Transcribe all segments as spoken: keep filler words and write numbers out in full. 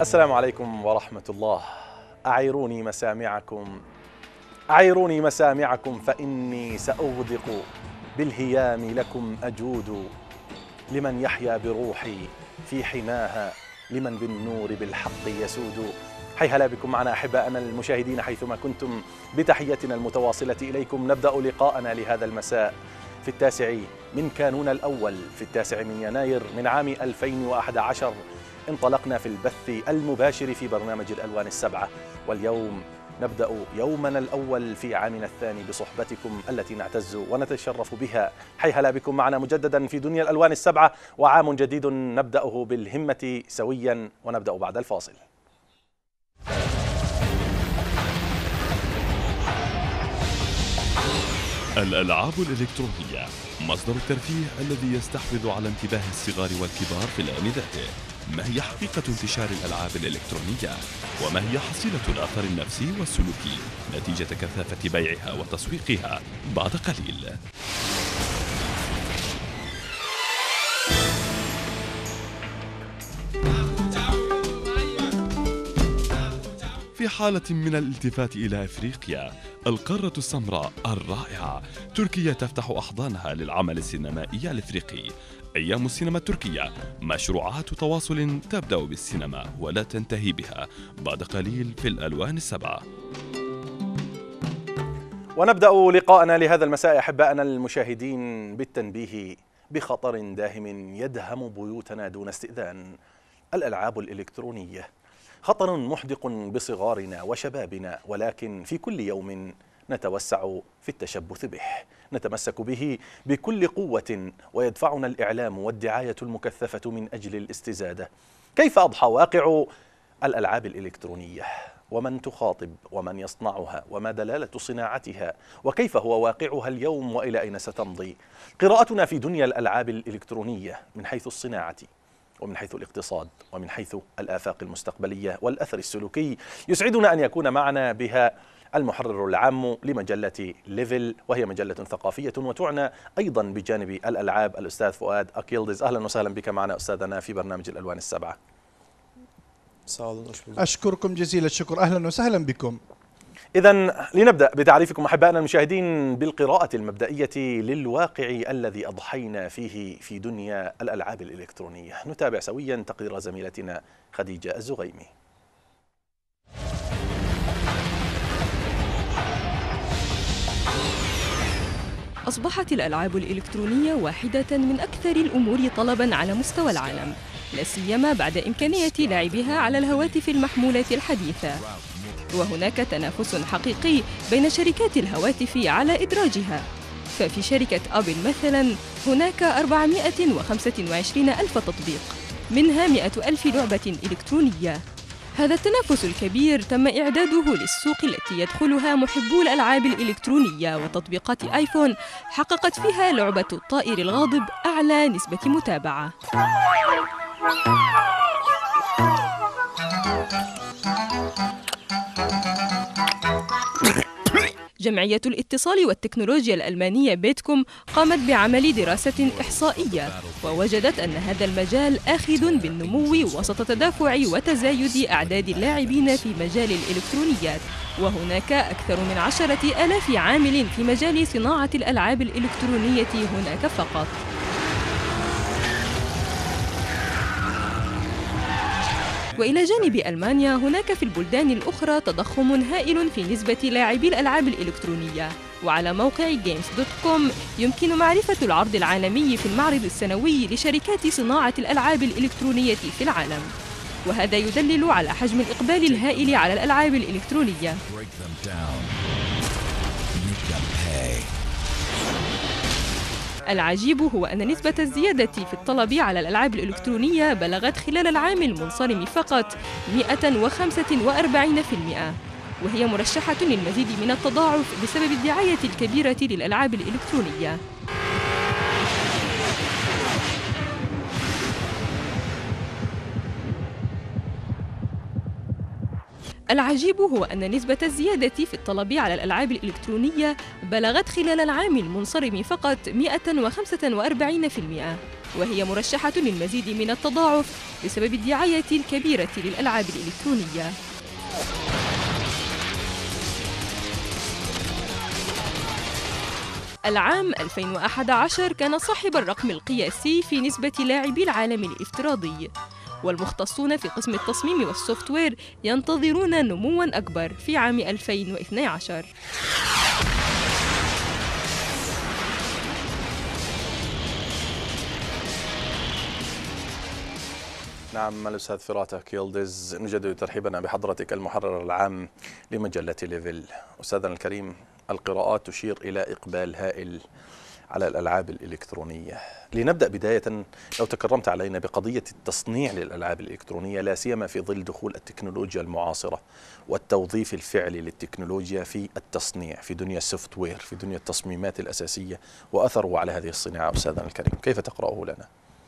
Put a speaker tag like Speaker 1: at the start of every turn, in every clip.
Speaker 1: السلام عليكم ورحمة الله. أعيروني مسامعكم أعيروني مسامعكم فإني سأغدق بالهيام لكم أجود، لمن يحيا بروحي في حماها، لمن بالنور بالحق يسود. حي هلا بكم معنا أحباءنا المشاهدين حيثما كنتم، بتحيتنا المتواصلة إليكم. نبدأ لقاءنا لهذا المساء في التاسع من كانون الأول في التاسع من يناير من عام ألفين وأحد عشر. انطلقنا في البث المباشر في برنامج الألوان السبعة، واليوم نبدأ يومنا الأول في عامنا الثاني بصحبتكم التي نعتز ونتشرف بها. حي هلا بكم معنا مجددا في دنيا الألوان السبعة، وعام جديد نبدأه بالهمة سويا، ونبدأ بعد الفاصل.
Speaker 2: الألعاب الإلكترونية مصدر الترفيه الذي يستحوذ على انتباه الصغار والكبار في الآن ذاته. ما هي حقيقة انتشار الألعاب الإلكترونية؟ وما هي حصيلة الأثر النفسي والسلوكي نتيجة كثافة بيعها وتسويقها بعد قليل؟ في حالة من الالتفات إلى أفريقيا، القارة السمراء الرائعة، تركيا تفتح أحضانها للعمل السينمائي الإفريقي. أيام السينما التركية، مشروعات تواصل تبدأ بالسينما ولا تنتهي بها بعد قليل في الألوان السبعة.
Speaker 1: ونبدأ لقاءنا لهذا المساء أحباءنا المشاهدين بالتنبيه بخطر داهم يدهم بيوتنا دون استئذان: الألعاب الإلكترونية. خطر محدق بصغارنا وشبابنا، ولكن في كل يوم نتوسع في التشبث به، نتمسك به بكل قوة، ويدفعنا الإعلام والدعاية المكثفة من أجل الاستزادة. كيف أضحى واقع الألعاب الإلكترونية؟ ومن تخاطب؟ ومن يصنعها؟ وما دلالة صناعتها؟ وكيف هو واقعها اليوم؟ وإلى أين ستمضي؟ قراءتنا في دنيا الألعاب الإلكترونية من حيث الصناعة، ومن حيث الاقتصاد، ومن حيث الآفاق المستقبلية والأثر السلوكي، يسعدنا أن يكون معنا بها المحرر العام لمجلة ليفل، وهي مجلة ثقافية وتعنى أيضا بجانب الألعاب، الأستاذ فؤاد أكيلدز. أهلا وسهلا بك معنا أستاذنا في برنامج الألوان السبعة.
Speaker 3: أشكركم جزيل الشكر، أهلا وسهلا بكم.
Speaker 1: إذن لنبدأ بتعريفكم أحبائنا المشاهدين بالقراءة المبدئية للواقع الذي أضحينا فيه في دنيا الألعاب الإلكترونية. نتابع سويا تقرير زميلتنا خديجة الزغيمي.
Speaker 4: أصبحت الألعاب الإلكترونية واحدة من أكثر الأمور طلباً على مستوى العالم، لا سيما بعد إمكانية لعبها على الهواتف المحمولة الحديثة. وهناك تنافس حقيقي بين شركات الهواتف على إدراجها، ففي شركة أبل مثلاً هناك أربعمائة وخمسة وعشرين ألف تطبيق، منها مئة ألف لعبة إلكترونية. هذا التنافس الكبير تم إعداده للسوق التي يدخلها محبو الألعاب الإلكترونية، وتطبيقات آيفون حققت فيها لعبة الطائر الغاضب أعلى نسبة متابعة. جمعية الاتصال والتكنولوجيا الألمانية بيتكوم قامت بعمل دراسة إحصائية، ووجدت أن هذا المجال آخذ بالنمو وسط تدافع وتزايد أعداد اللاعبين في مجال الإلكترونيات، وهناك أكثر من عشرة آلاف عامل في مجال صناعة الألعاب الإلكترونية هناك فقط. وإلى جانب ألمانيا، هناك في البلدان الأخرى تضخم هائل في نسبة لاعبي الألعاب الإلكترونية. وعلى موقع جيمز دوت كوم يمكن معرفة العرض العالمي في المعرض السنوي لشركات صناعة الألعاب الإلكترونية في العالم، وهذا يدلل على حجم الإقبال الهائل على الألعاب الإلكترونية. العجيب هو أن نسبة الزيادة في الطلب على الألعاب الإلكترونية بلغت خلال العام المنصرم فقط مئة وخمسة وأربعين بالمئة، وهي مرشحة للمزيد من التضاعف بسبب الدعاية الكبيرة للألعاب الإلكترونية. العجيب هو أن نسبة الزيادة في الطلب على الألعاب الإلكترونية بلغت خلال العام المنصرم فقط مئة وخمسة وأربعين بالمئة، وهي مرشحة للمزيد من التضاعف بسبب الدعاية الكبيرة للألعاب الإلكترونية. العام ألفين وأحد عشر كان صاحب الرقم القياسي في نسبة لاعبي العالم الافتراضي، والمختصون في قسم التصميم والسوفت وير ينتظرون نمواً أكبر في عام ألفين واثني عشر.
Speaker 1: نعم الأستاذ فراته يلدز، نجدد ترحيبنا بحضرتك المحرر العام لمجلة ليفل. أستاذنا الكريم، القراءات تشير إلى إقبال هائل على الألعاب الإلكترونية. لنبدأ بداية، لو تكرمت علينا بقضية التصنيع للألعاب الإلكترونية، لا سيما في ظل دخول التكنولوجيا المعاصرة والتوظيف الفعلي للتكنولوجيا في التصنيع، في دنيا السوفت وير، في دنيا التصميمات الأساسية، وأثره على هذه الصناعة. أستاذنا الكريم، كيف تقرأه لنا؟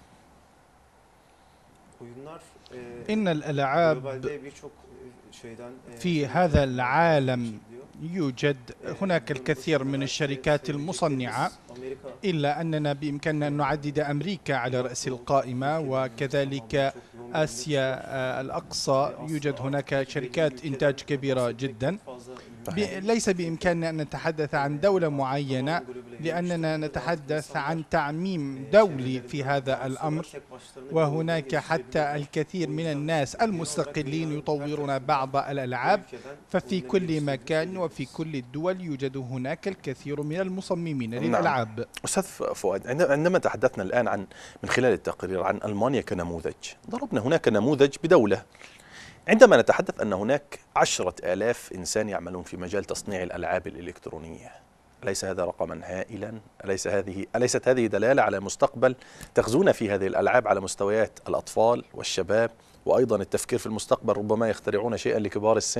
Speaker 3: إن الألعاب في هذا العالم يوجد هناك الكثير من الشركات المصنعة، إلا أننا بإمكاننا أن نعدد أمريكا على رأس القائمة، وكذلك آسيا الأقصى يوجد هناك شركات إنتاج كبيرة جدا. ليس بإمكاننا أن نتحدث عن دولة معينة، لأننا نتحدث عن تعميم دولي في هذا الأمر، وهناك حتى الكثير من الناس المستقلين يطورون بعض الألعاب، ففي كل مكان وفي كل الدول يوجد هناك الكثير من المصممين للألعاب.
Speaker 1: نعم. أستاذ فؤاد، عندما تحدثنا الآن عن من خلال التقرير عن ألمانيا كنموذج، ضربنا هناك نموذج بدولة. عندما نتحدث أن هناك عشرة آلاف إنسان يعملون في مجال تصنيع الألعاب الإلكترونية، أليس هذا رقما هائلا؟ أليس هذه أليست هذه دلالة على مستقبل تغزون في هذه الألعاب على مستويات الأطفال والشباب، وأيضا التفكير في المستقبل ربما يخترعون شيئا لكبار السن؟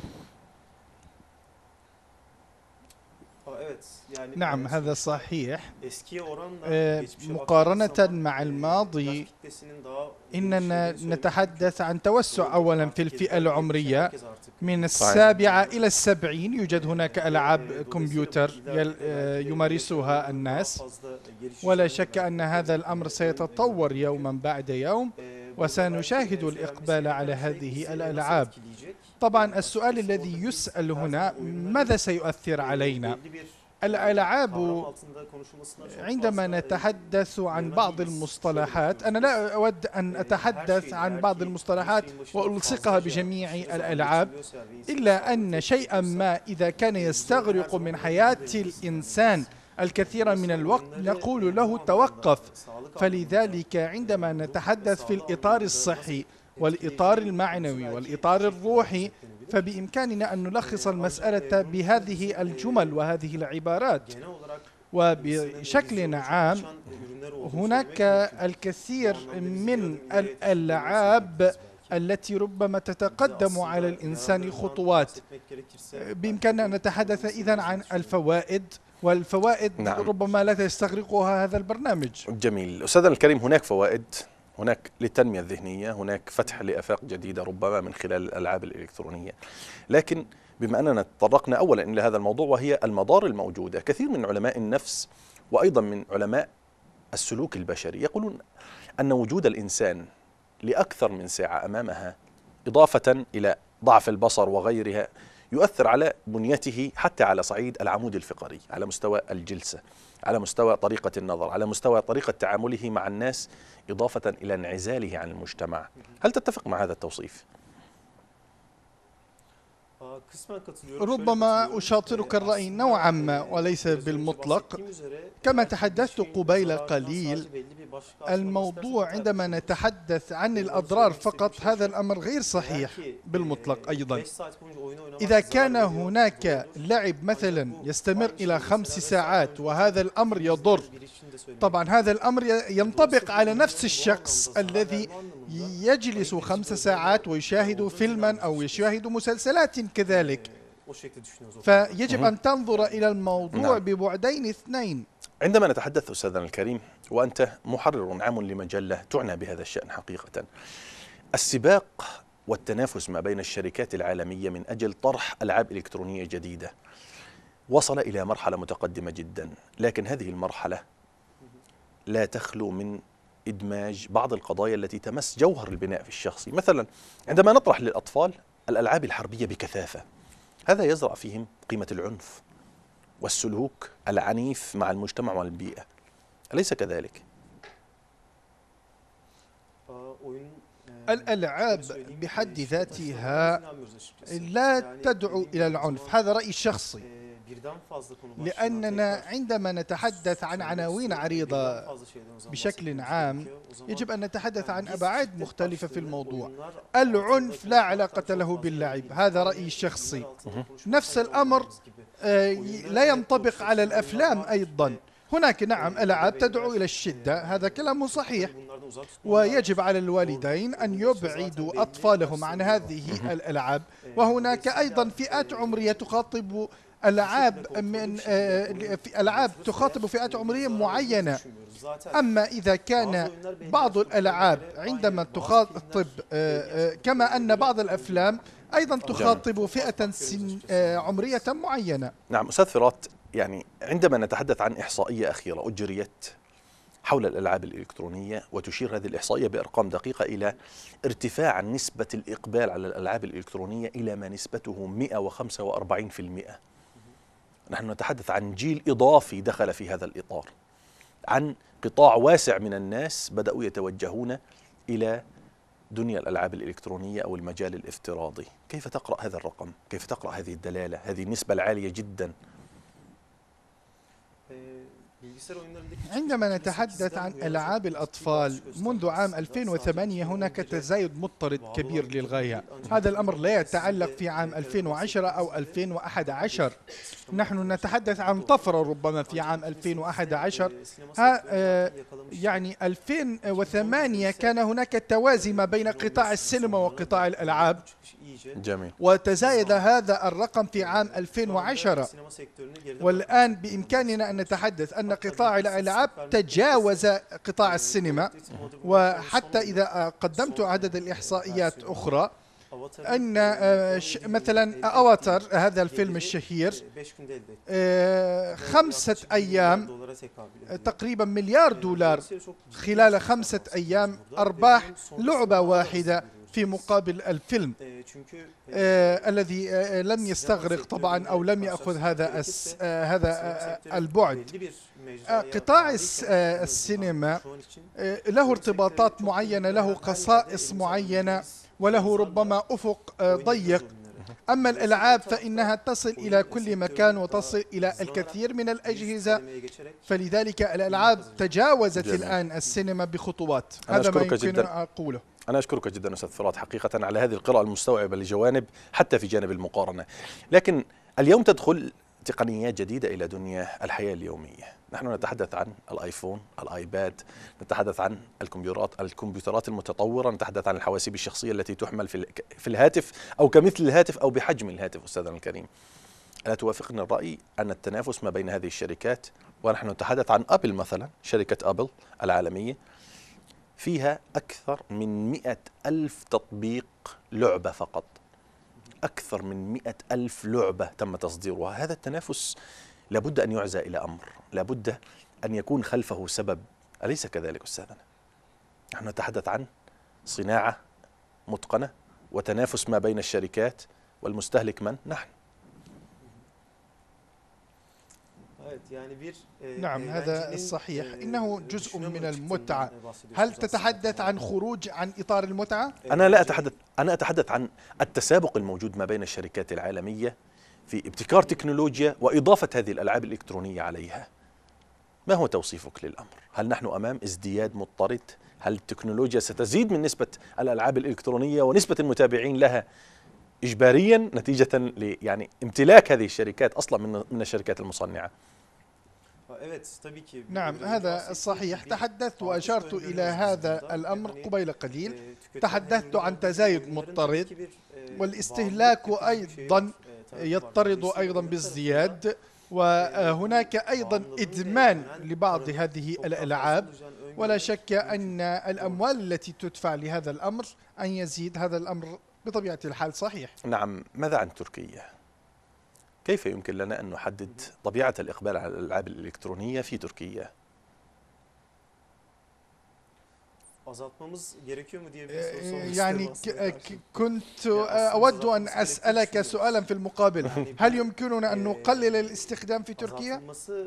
Speaker 3: نعم، هذا صحيح. مقارنة مع الماضي، إننا نتحدث عن توسع أولا في الفئة العمرية، من السابعة إلى السبعين يوجد هناك ألعاب كمبيوتر يمارسها الناس، ولا شك أن هذا الأمر سيتطور يوما بعد يوم، وسنشاهد الإقبال على هذه الألعاب. طبعا السؤال الذي يسأل هنا، ماذا سيؤثر علينا؟ الألعاب، عندما نتحدث عن بعض المصطلحات، أنا لا أود أن أتحدث عن بعض المصطلحات وألصقها بجميع الألعاب، إلا أن شيئا ما إذا كان يستغرق من حياة الإنسان الكثير من الوقت نقول له توقف. فلذلك عندما نتحدث في الإطار الصحي والإطار المعنوي والإطار الروحي، فبإمكاننا أن نلخص المسألة بهذه الجمل وهذه العبارات. وبشكل عام هناك الكثير من الألعاب التي ربما تتقدم على الإنسان خطوات. بإمكاننا أن نتحدث إذن عن الفوائد، والفوائد نعم. ربما لا تستغرقها هذا البرنامج.
Speaker 1: جميل. أستاذنا الكريم، هناك فوائد، هناك للتنمية الذهنية، هناك فتح لآفاق جديدة ربما من خلال الألعاب الإلكترونية، لكن بما أننا تطرقنا أولا إلى هذا الموضوع وهي المضار الموجودة، كثير من علماء النفس وأيضا من علماء السلوك البشري يقولون أن وجود الإنسان لأكثر من ساعة أمامها، إضافة إلى ضعف البصر وغيرها، يؤثر على بنيته حتى على صعيد العمود الفقري، على مستوى الجلسة، على مستوى طريقة النظر، على مستوى طريقة تعامله مع الناس، إضافة إلى انعزاله عن المجتمع. هل تتفق مع هذا التوصيف؟
Speaker 3: ربما أشاطرك الرأي نوعا ما وليس بالمطلق. كما تحدثت قبيل قليل، الموضوع عندما نتحدث عن الأضرار فقط هذا الأمر غير صحيح بالمطلق. أيضا إذا كان هناك لعب مثلا يستمر إلى خمس ساعات وهذا الأمر يضر، طبعا هذا الأمر ينطبق على نفس الشخص الذي يجلس خمس ساعات ويشاهد فيلما أو يشاهد مسلسلات كذلك. فيجب أن تنظر إلى الموضوع نعم. ببعدين اثنين.
Speaker 1: عندما نتحدث أستاذنا الكريم، وأنت محرر عام لمجلة تعنى بهذا الشأن حقيقة، السباق والتنافس ما بين الشركات العالمية من أجل طرح ألعاب إلكترونية جديدة وصل إلى مرحلة متقدمة جدا، لكن هذه المرحلة لا تخلو من إدماج بعض القضايا التي تمس جوهر البناء في الشخصي. مثلا عندما نطرح للأطفال الألعاب الحربية بكثافة، هذا يزرع فيهم قيمة العنف والسلوك العنيف مع المجتمع والبيئة، أليس كذلك؟
Speaker 3: الألعاب بحد ذاتها لا تدعو إلى العنف، هذا رأيي الشخصي، لأننا عندما نتحدث عن عناوين عريضة بشكل عام يجب أن نتحدث عن أبعاد مختلفة في الموضوع. العنف لا علاقة له باللعب، هذا رأيي الشخصي. نفس الأمر لا ينطبق على الأفلام أيضا. هناك نعم ألعاب تدعو إلى الشدة، هذا كلام صحيح، ويجب على الوالدين أن يبعدوا أطفالهم عن هذه الألعاب. وهناك أيضا فئات عمرية تخاطب ألعاب من في ألعاب تخاطب فئات عمرية معينة. أما إذا كان بعض الألعاب عندما تخاطب كما أن بعض الأفلام أيضا تخاطب فئة سن عمرية معينة.
Speaker 1: نعم أستاذ فرات، يعني عندما نتحدث عن إحصائية أخيرة أجريت حول الألعاب الإلكترونية، وتشير هذه الإحصائية بأرقام دقيقة إلى ارتفاع نسبة الإقبال على الألعاب الإلكترونية إلى ما نسبته مئة وخمسة وأربعين بالمئة. نحن نتحدث عن جيل إضافي دخل في هذا الإطار، عن قطاع واسع من الناس بدأوا يتوجهون إلى دنيا الألعاب الإلكترونية أو المجال الافتراضي. كيف تقرأ هذا الرقم؟ كيف تقرأ هذه الدلالة، هذه النسبة العالية جدا؟
Speaker 3: عندما نتحدث عن ألعاب الأطفال منذ عام ألفين وثمانية هناك تزايد مضطرد كبير للغاية. هذا الأمر لا يتعلق في عام ألفين وعشرة أو ألفين وأحد عشر، نحن نتحدث عن طفرة ربما في عام ألفين وأحد عشر. ها يعني ألفين وثمانية كان هناك توازي ما بين قطاع السينما وقطاع الألعاب.
Speaker 1: جميل.
Speaker 3: وتزايد هذا الرقم في عام ألفين وعشرة، والآن بإمكاننا أن نتحدث أن قطاع الألعاب تجاوز قطاع السينما. وحتى إذا قدمت عدد الإحصائيات أخرى أن مثلا أواتر هذا الفيلم الشهير خمسة أيام تقريبا مليار دولار خلال خمسة أيام أرباح لعبة واحدة في مقابل الفيلم آه الذي آه لم يستغرق طبعا أو لم يأخذ هذا آه هذا آه البعد. آه قطاع آه السينما آه له ارتباطات معينة، له خصائص معينة، وله ربما أفق آه ضيق. أما الألعاب فإنها تصل إلى كل مكان وتصل إلى الكثير من الأجهزة، فلذلك الألعاب تجاوزت جميل. الآن السينما بخطوات. هذا ما يمكن أن أقوله.
Speaker 1: أنا أشكرك جدا أستاذ فرات حقيقة على هذه القراءة المستوعبة لجوانب حتى في جانب المقارنة. لكن اليوم تدخل تقنيات جديدة إلى دنيا الحياة اليومية. نحن نتحدث عن الآيفون، الآيباد، نتحدث عن الكمبيوترات الكمبيوترات المتطورة، نتحدث عن الحواسيب الشخصية التي تحمل في في الهاتف أو كمثل الهاتف أو بحجم الهاتف. أستاذنا الكريم، ألا توافقني الرأي أن التنافس ما بين هذه الشركات، ونحن نتحدث عن أبل مثلا، شركة أبل العالمية فيها أكثر من مئة ألف تطبيق لعبة فقط، أكثر من مئة ألف لعبة تم تصديرها. هذا التنافس لابد أن يعزى إلى أمر، لابد أن يكون خلفه سبب، أليس كذلك أستاذنا؟ نحن نتحدث عن صناعة متقنة وتنافس ما بين الشركات، والمستهلك من؟ نحن.
Speaker 3: نعم هذا الصحيح، إنه جزء من المتعة. هل تتحدث عن خروج عن إطار المتعة؟
Speaker 1: أنا لا أتحدث، أنا أتحدث عن التسابق الموجود ما بين الشركات العالمية في ابتكار تكنولوجيا وإضافة هذه الألعاب الإلكترونية عليها. ما هو توصيفك للأمر؟ هل نحن أمام ازدياد مضطرد؟ هل التكنولوجيا ستزيد من نسبة الألعاب الإلكترونية ونسبة المتابعين لها إجباريا نتيجة ل يعني امتلاك هذه الشركات أصلا من من الشركات المصنعة؟
Speaker 3: نعم هذا صحيح، تحدثت وأشرت إلى هذا الأمر قبيل قليل. تحدثت عن تزايد مضطرد، والاستهلاك أيضا يضطرد أيضا بالازدياد، وهناك أيضا إدمان لبعض هذه الألعاب. ولا شك أن الأموال التي تدفع لهذا الأمر أن يزيد هذا الأمر بطبيعة الحال صحيح.
Speaker 1: نعم، ماذا عن تركيا؟ كيف يمكن لنا أن نحدد طبيعة الإقبال على الألعاب الإلكترونية في تركيا؟
Speaker 3: يعني كنت أود أن أسألك سؤالا في المقابل، هل يمكننا أن نقلل الاستخدام في تركيا؟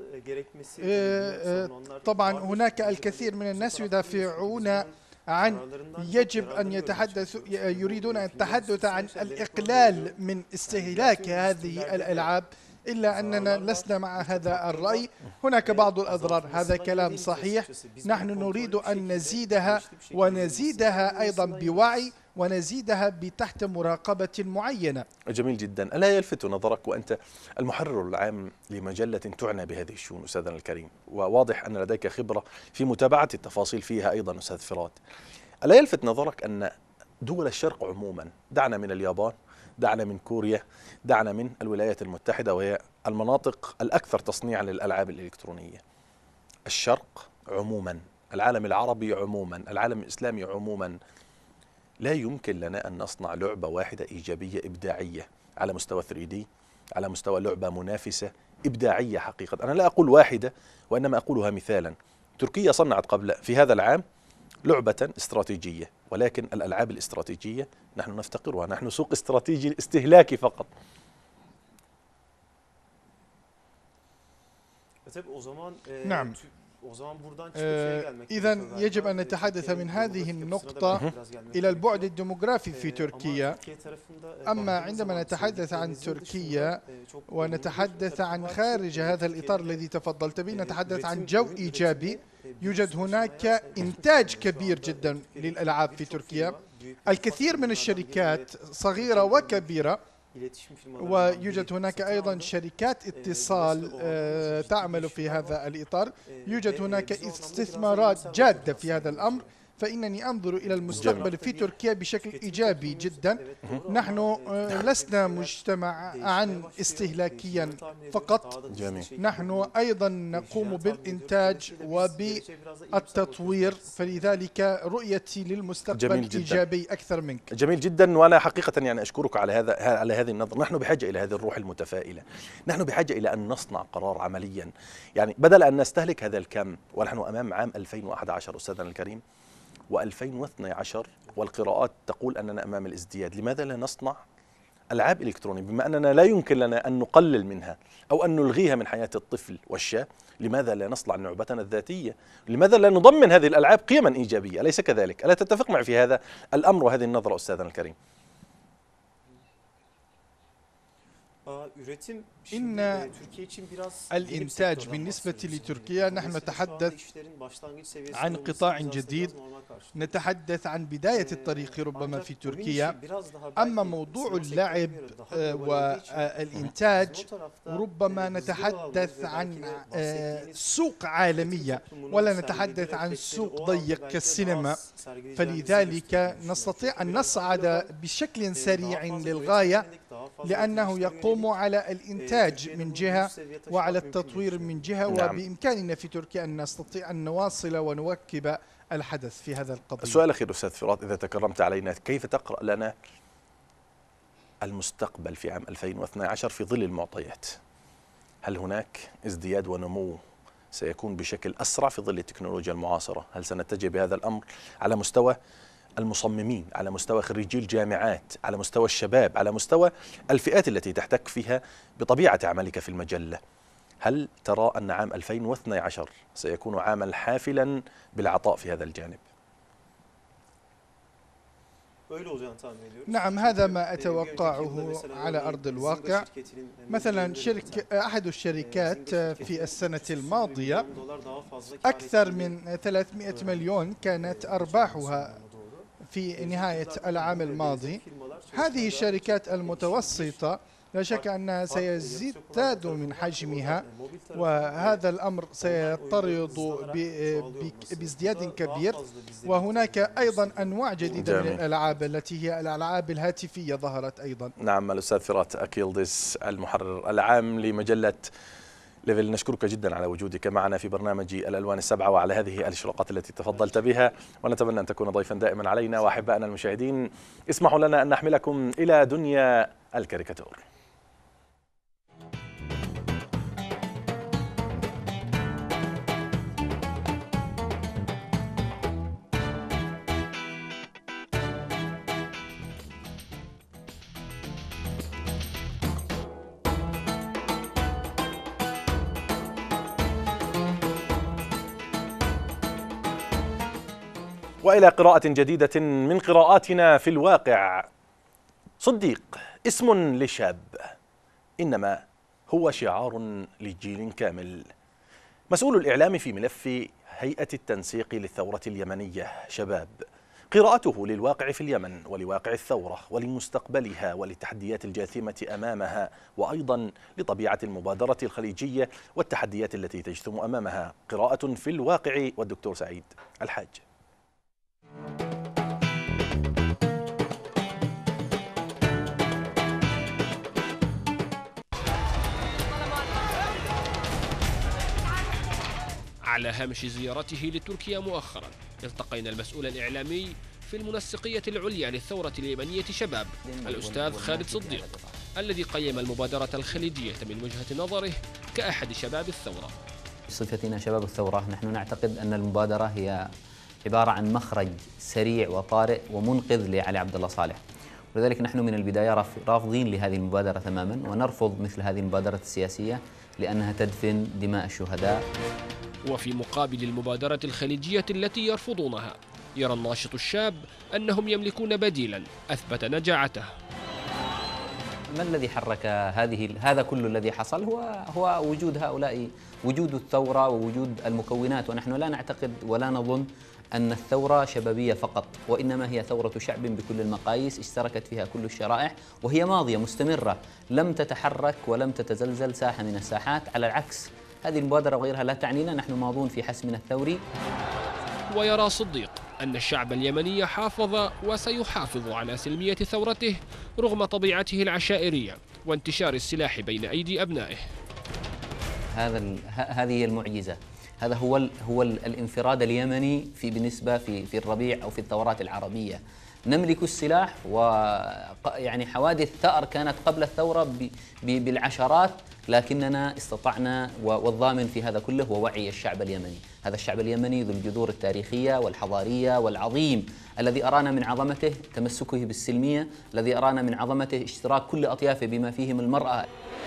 Speaker 3: طبعا هناك الكثير من الناس يدافعون عن يجب أن يتحدثوا يريدون التحدث عن الإقلال من استهلاك هذه الألعاب، إلا أننا لسنا مع هذا الرأي. هناك بعض الأضرار، هذا كلام صحيح. نحن نريد أن نزيدها ونزيدها أيضا بوعي ونزيدها بتحت مراقبة معينة.
Speaker 1: جميل جدا. ألا يلفت نظرك وأنت المحرر العام لمجلة تعنى بهذه الشؤون أستاذنا الكريم، وواضح أن لديك خبرة في متابعة التفاصيل فيها أيضا أستاذ فرات، ألا يلفت نظرك أن دول الشرق عموما، دعنا من اليابان، دعنا من كوريا، دعنا من الولايات المتحدة وهي المناطق الأكثر تصنيعا للألعاب الإلكترونية، الشرق عموما، العالم العربي عموما، العالم الإسلامي عموما، لا يمكن لنا أن نصنع لعبة واحدة إيجابية إبداعية على مستوى ثري دي، على مستوى لعبة منافسة إبداعية حقيقة. أنا لا أقول واحدة وإنما أقولها مثالا. تركيا صنعت قبل في هذا العام لعبة استراتيجية، ولكن الألعاب الاستراتيجية نحن نفتقرها، نحن سوق استراتيجي استهلاكي فقط.
Speaker 3: نعم. إذا يجب أن نتحدث من هذه النقطة إلى البعد الديموغرافي في تركيا. أما عندما نتحدث عن تركيا ونتحدث عن خارج هذا الإطار الذي تفضلت به، نتحدث عن جو إيجابي. يوجد هناك إنتاج كبير جدا للألعاب في تركيا، الكثير من الشركات صغيرة وكبيرة، ويوجد هناك أيضا شركات اتصال تعمل في هذا الإطار. يوجد هناك استثمارات جادة في هذا الأمر، فإنني أنظر إلى المستقبل في تركيا بشكل إيجابي جدا. نحن لسنا مجتمعا استهلاكيا فقط، نحن أيضا نقوم بالإنتاج وبالتطوير، فلذلك رؤيتي للمستقبل إيجابي أكثر منك.
Speaker 1: جميل جدا، وأنا حقيقة يعني أشكرك على هذا على هذه النظرة. نحن بحاجة إلى هذه الروح المتفائلة، نحن بحاجة إلى أن نصنع قرار عمليا، يعني بدل أن نستهلك هذا الكم، ونحن أمام عام ألفين وأحد عشر أستاذنا الكريم وألفين واثني عشر والقراءات تقول أننا أمام الازدياد. لماذا لا نصنع ألعاب إلكترونية بما أننا لا يمكن لنا أن نقلل منها أو أن نلغيها من حياة الطفل والشاب؟ لماذا لا نصنع لعبتنا الذاتية؟ لماذا لا نضمن هذه الألعاب قيما إيجابية؟ أليس كذلك؟ ألا تتفق معي في هذا الأمر وهذه النظرة أستاذنا الكريم؟
Speaker 3: إن الإنتاج بالنسبة لتركيا، نحن نتحدث عن قطاع جديد، نتحدث عن بداية الطريق ربما في تركيا. أما موضوع اللعب والإنتاج ربما نتحدث عن سوق عالمية ولا نتحدث عن سوق ضيق كالسينما، فلذلك نستطيع أن نصعد بشكل سريع للغاية، لأنه يقوم على الإنتاج من جهة وعلى التطوير من جهة. نعم. وبإمكاننا في تركيا أن نستطيع أن نواصل ونواكب الحدث في هذا القضية.
Speaker 1: السؤال الأخير أستاذ فرات، إذا تكرمت علينا، كيف تقرأ لنا المستقبل في عام ألفين واثني عشر في ظل المعطيات؟ هل هناك ازدياد ونمو سيكون بشكل أسرع في ظل التكنولوجيا المعاصرة؟ هل سنتجه بهذا الأمر على مستوى المصممين، على مستوى خريجي الجامعات، على مستوى الشباب، على مستوى الفئات التي تحتك فيها بطبيعة عملك في المجلة؟ هل ترى أن عام ألفين واثني عشر سيكون عاما حافلا بالعطاء في هذا الجانب؟
Speaker 3: نعم، هذا ما أتوقعه على أرض الواقع. مثلا شركة أحد الشركات في السنة الماضية أكثر من ثلاثمئة مليون كانت أرباحها في نهاية العام الماضي. هذه الشركات المتوسطة لا شك أنها سيزداد من حجمها، وهذا الأمر سيضطرد بازدياد كبير. وهناك أيضا أنواع جديدة من الألعاب التي هي الألعاب الهاتفية ظهرت أيضا.
Speaker 1: نعم، الأستاذ فرات أكيلدس المحرر العام لمجلة ليفل، نشكرك جدا على وجودك معنا في برنامج الألوان السبعة وعلى هذه الإشراقات التي تفضلت بها، ونتمنى أن تكون ضيفا دائما علينا. وأحبائنا المشاهدين، اسمحوا لنا أن نحملكم إلى دنيا الكاريكاتور. وإلى قراءة جديدة من قراءاتنا في الواقع. صديق اسم لشاب، إنما هو شعار لجيل كامل. مسؤول الإعلام في ملف هيئة التنسيق للثورة اليمنية شباب، قراءته للواقع في اليمن ولواقع الثورة ولمستقبلها وللتحديات الجاثمة أمامها، وأيضا لطبيعة المبادرة الخليجية والتحديات التي تجثم أمامها. قراءة في الواقع والدكتور سعيد الحاج.
Speaker 5: على هامش زيارته لتركيا مؤخرا التقينا المسؤول الإعلامي في المنسقية العليا للثورة اليمنية شباب الأستاذ خالد صديق، الذي قيم المبادرة الخليجية من وجهة نظره كأحد شباب الثورة.
Speaker 6: بصفتنا شباب الثورة نحن نعتقد أن المبادرة هي عبارة عن مخرج سريع وطارئ ومنقذ لعلي عبد الله صالح، ولذلك نحن من البداية رافضين لهذه المبادرة تماما، ونرفض مثل هذه المبادرة السياسية لأنها تدفن دماء الشهداء.
Speaker 5: وفي مقابل المبادرة الخليجية التي يرفضونها، يرى الناشط الشاب أنهم يملكون بديلا أثبت نجاعته.
Speaker 6: ما الذي حرك هذه هذا كل الذي حصل هو هو وجود هؤلاء، وجود الثورة ووجود المكونات، ونحن لا نعتقد ولا نظن أن الثورة شبابية فقط، وإنما هي ثورة شعب بكل المقاييس اشتركت فيها كل الشرائح، وهي ماضية مستمرة لم تتحرك ولم تتزلزل ساحة من الساحات. على العكس، هذه المبادرة وغيرها لا تعنينا، نحن ماضون في حسمنا الثوري.
Speaker 5: ويرى صديق أن الشعب اليمني حافظ وسيحافظ على سلمية ثورته رغم طبيعته العشائرية وانتشار السلاح بين أيدي أبنائه.
Speaker 6: هذا هذه هي المعجزة، هذا هو ال هو ال الانفراد اليمني في بالنسبة في في الربيع أو في الثورات العربية. نملك السلاح، ويعني حوادث ثأر كانت قبل الثورة بالعشرات، لكننا استطعنا، والضامن في هذا كله هو وعي الشعب اليمني. هذا الشعب اليمني ذو الجذور التاريخية والحضارية والعظيم، الذي أرانا من عظمته تمسكه بالسلمية، الذي أرانا من عظمته اشتراك كل أطيافه بما فيهم المرأة.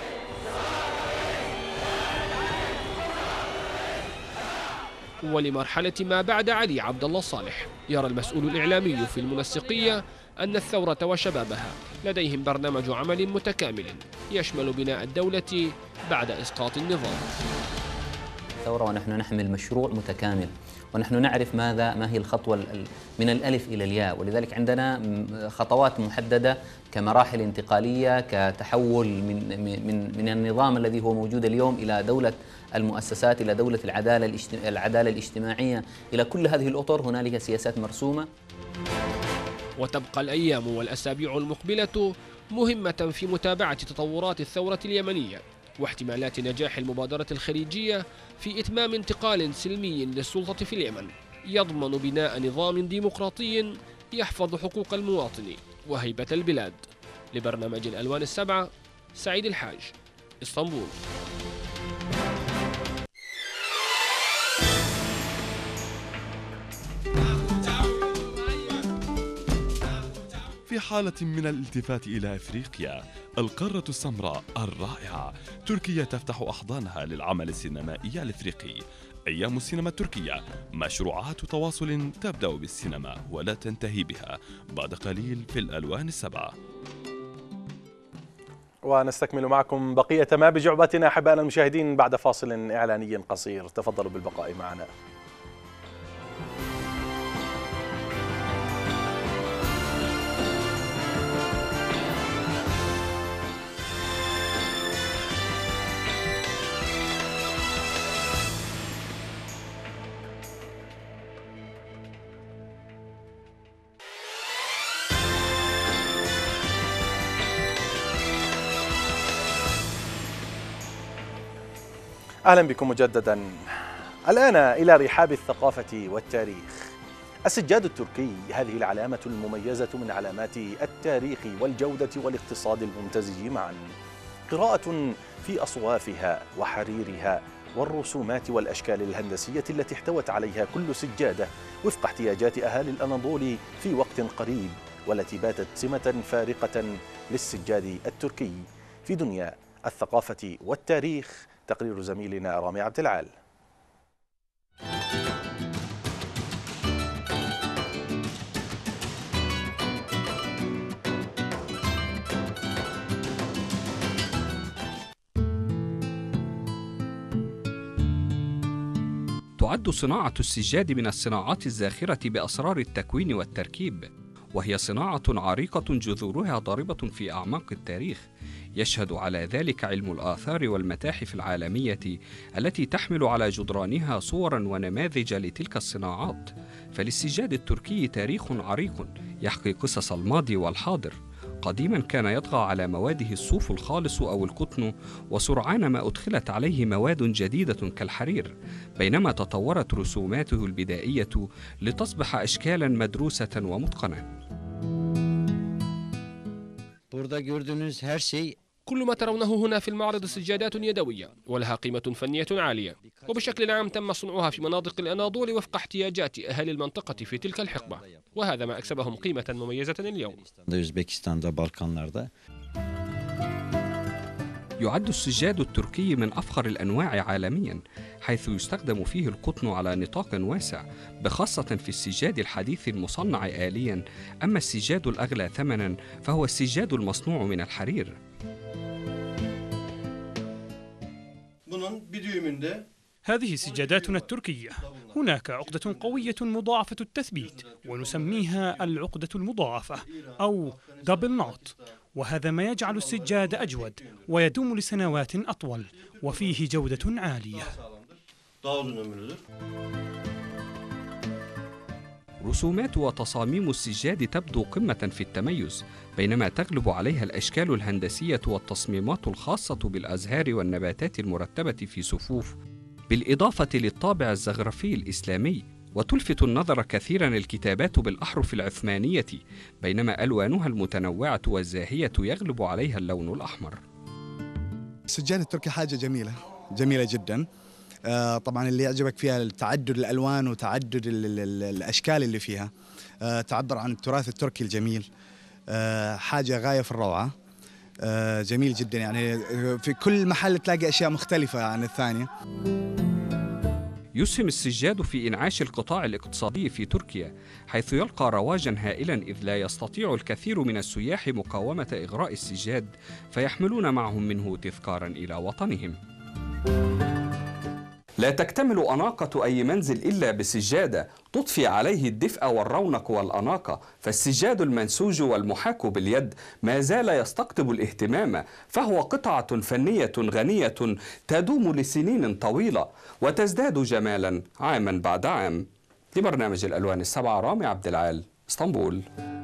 Speaker 5: ولمرحلة ما بعد علي عبد الله صالح، يرى المسؤول الإعلامي في المنسقية أن الثورة وشبابها لديهم برنامج عمل متكامل يشمل بناء الدولة بعد إسقاط النظام.
Speaker 6: الثورة ونحن نحمل مشروع متكامل، ونحن نعرف ماذا ما هي الخطوة من الألف إلى الياء، ولذلك عندنا خطوات محددة كمراحل انتقالية، كتحول من من من النظام الذي هو موجود اليوم إلى دولة المؤسسات، إلى دولة العدالة العدالة الاجتماعية، إلى كل هذه الأطر هنالك سياسات مرسومة.
Speaker 5: وتبقى الأيام والأسابيع المقبلة مهمة في متابعة تطورات الثورة اليمنية واحتمالات نجاح المبادرة الخليجية في إتمام انتقال سلمي للسلطة في اليمن يضمن بناء نظام ديمقراطي يحفظ حقوق المواطن وهيبة البلاد. لبرنامج الألوان السبعة، سعيد الحاج، اسطنبول.
Speaker 2: في حالة من الالتفات إلى أفريقيا، القارة السمراء الرائعة، تركيا تفتح أحضانها للعمل السينمائي الإفريقي. أيام السينما التركية، مشروعات تواصل تبدأ بالسينما ولا تنتهي بها. بعد قليل في الألوان السبعة.
Speaker 1: ونستكمل معكم بقية ما بجعبتنا أحبائنا المشاهدين بعد فاصل إعلاني قصير، تفضلوا بالبقاء معنا. أهلا بكم مجددا. الآن إلى رحاب الثقافة والتاريخ. السجاد التركي هذه العلامة المميزة من علامات التاريخ والجودة والاقتصاد الممتزج معا. قراءة في أصوافها وحريرها والرسومات والأشكال الهندسية التي احتوت عليها كل سجادة وفق احتياجات أهالي الأناضول في وقت قريب، والتي باتت سمة فارقة للسجاد التركي. في دنيا الثقافة والتاريخ تقرير زميلنا رامي عبد العال.
Speaker 7: تعد صناعة السجاد من الصناعات الزاخرة بأسرار التكوين والتركيب، وهي صناعة عريقة جذورها ضاربة في أعماق التاريخ، يشهد على ذلك علم الآثار والمتاحف العالمية التي تحمل على جدرانها صوراً ونماذج لتلك الصناعات. فللسجاد التركي تاريخ عريق يحكي قصص الماضي والحاضر. قديماً كان يطغى على مواده الصوف الخالص أو القطن، وسرعان ما أدخلت عليه مواد جديدة كالحرير، بينما تطورت رسوماته البدائية لتصبح أشكالاً مدروسة ومتقنة.
Speaker 5: كل ما ترونه هنا في المعرض سجادات يدوية ولها قيمة فنية عالية، وبشكل عام تم صنعها في مناطق الأناضول وفق احتياجات أهالي المنطقة في تلك الحقبة، وهذا ما أكسبهم قيمة مميزة اليوم.
Speaker 7: يعد السجاد التركي من أفخر الأنواع عالمياً، حيث يستخدم فيه القطن على نطاق واسع، بخاصة في السجاد الحديث المصنع آلياً. أما السجاد الأغلى ثمناً فهو السجاد المصنوع من الحرير.
Speaker 8: هذه سجاداتنا التركية. هناك عقدة قوية مضاعفة التثبيت، ونسميها العقدة المضاعفة أو دبل نوت، وهذا ما يجعل السجاد أجود ويدوم لسنوات أطول وفيه جودة عالية.
Speaker 7: رسومات وتصاميم السجاد تبدو قمة في التميز، بينما تغلب عليها الأشكال الهندسية والتصميمات الخاصة بالأزهار والنباتات المرتبة في صفوف، بالإضافة للطابع الزخرفي الإسلامي. وتلفت النظر كثيرا الكتابات بالأحرف العثمانية، بينما ألوانها المتنوعة والزاهية يغلب عليها اللون الأحمر.
Speaker 9: السجاد التركي حاجة جميلة جميلة جدا. آه طبعا اللي يعجبك فيها تعدد الألوان وتعدد ال ال الأشكال اللي فيها، آه تعبر عن التراث التركي الجميل. آه حاجة غاية في الروعة. آه جميل جدا، يعني في كل محل تلاقي أشياء مختلفة عن الثانية.
Speaker 7: يسهم السجاد في إنعاش القطاع الاقتصادي في تركيا، حيث يلقى رواجاً هائلاً، إذ لا يستطيع الكثير من السياح مقاومة إغراء السجاد، فيحملون معهم منه تذكاراً إلى وطنهم. لا تكتمل أناقة أي منزل إلا بسجادة تضفي عليه الدفء والرونق والأناقة، فالسجاد المنسوج والمحاك باليد ما زال يستقطب الاهتمام، فهو قطعة فنية غنية تدوم لسنين طويلة وتزداد جمالا عاما بعد عام. لبرنامج الألوان السبعة، رامي عبد العال، اسطنبول.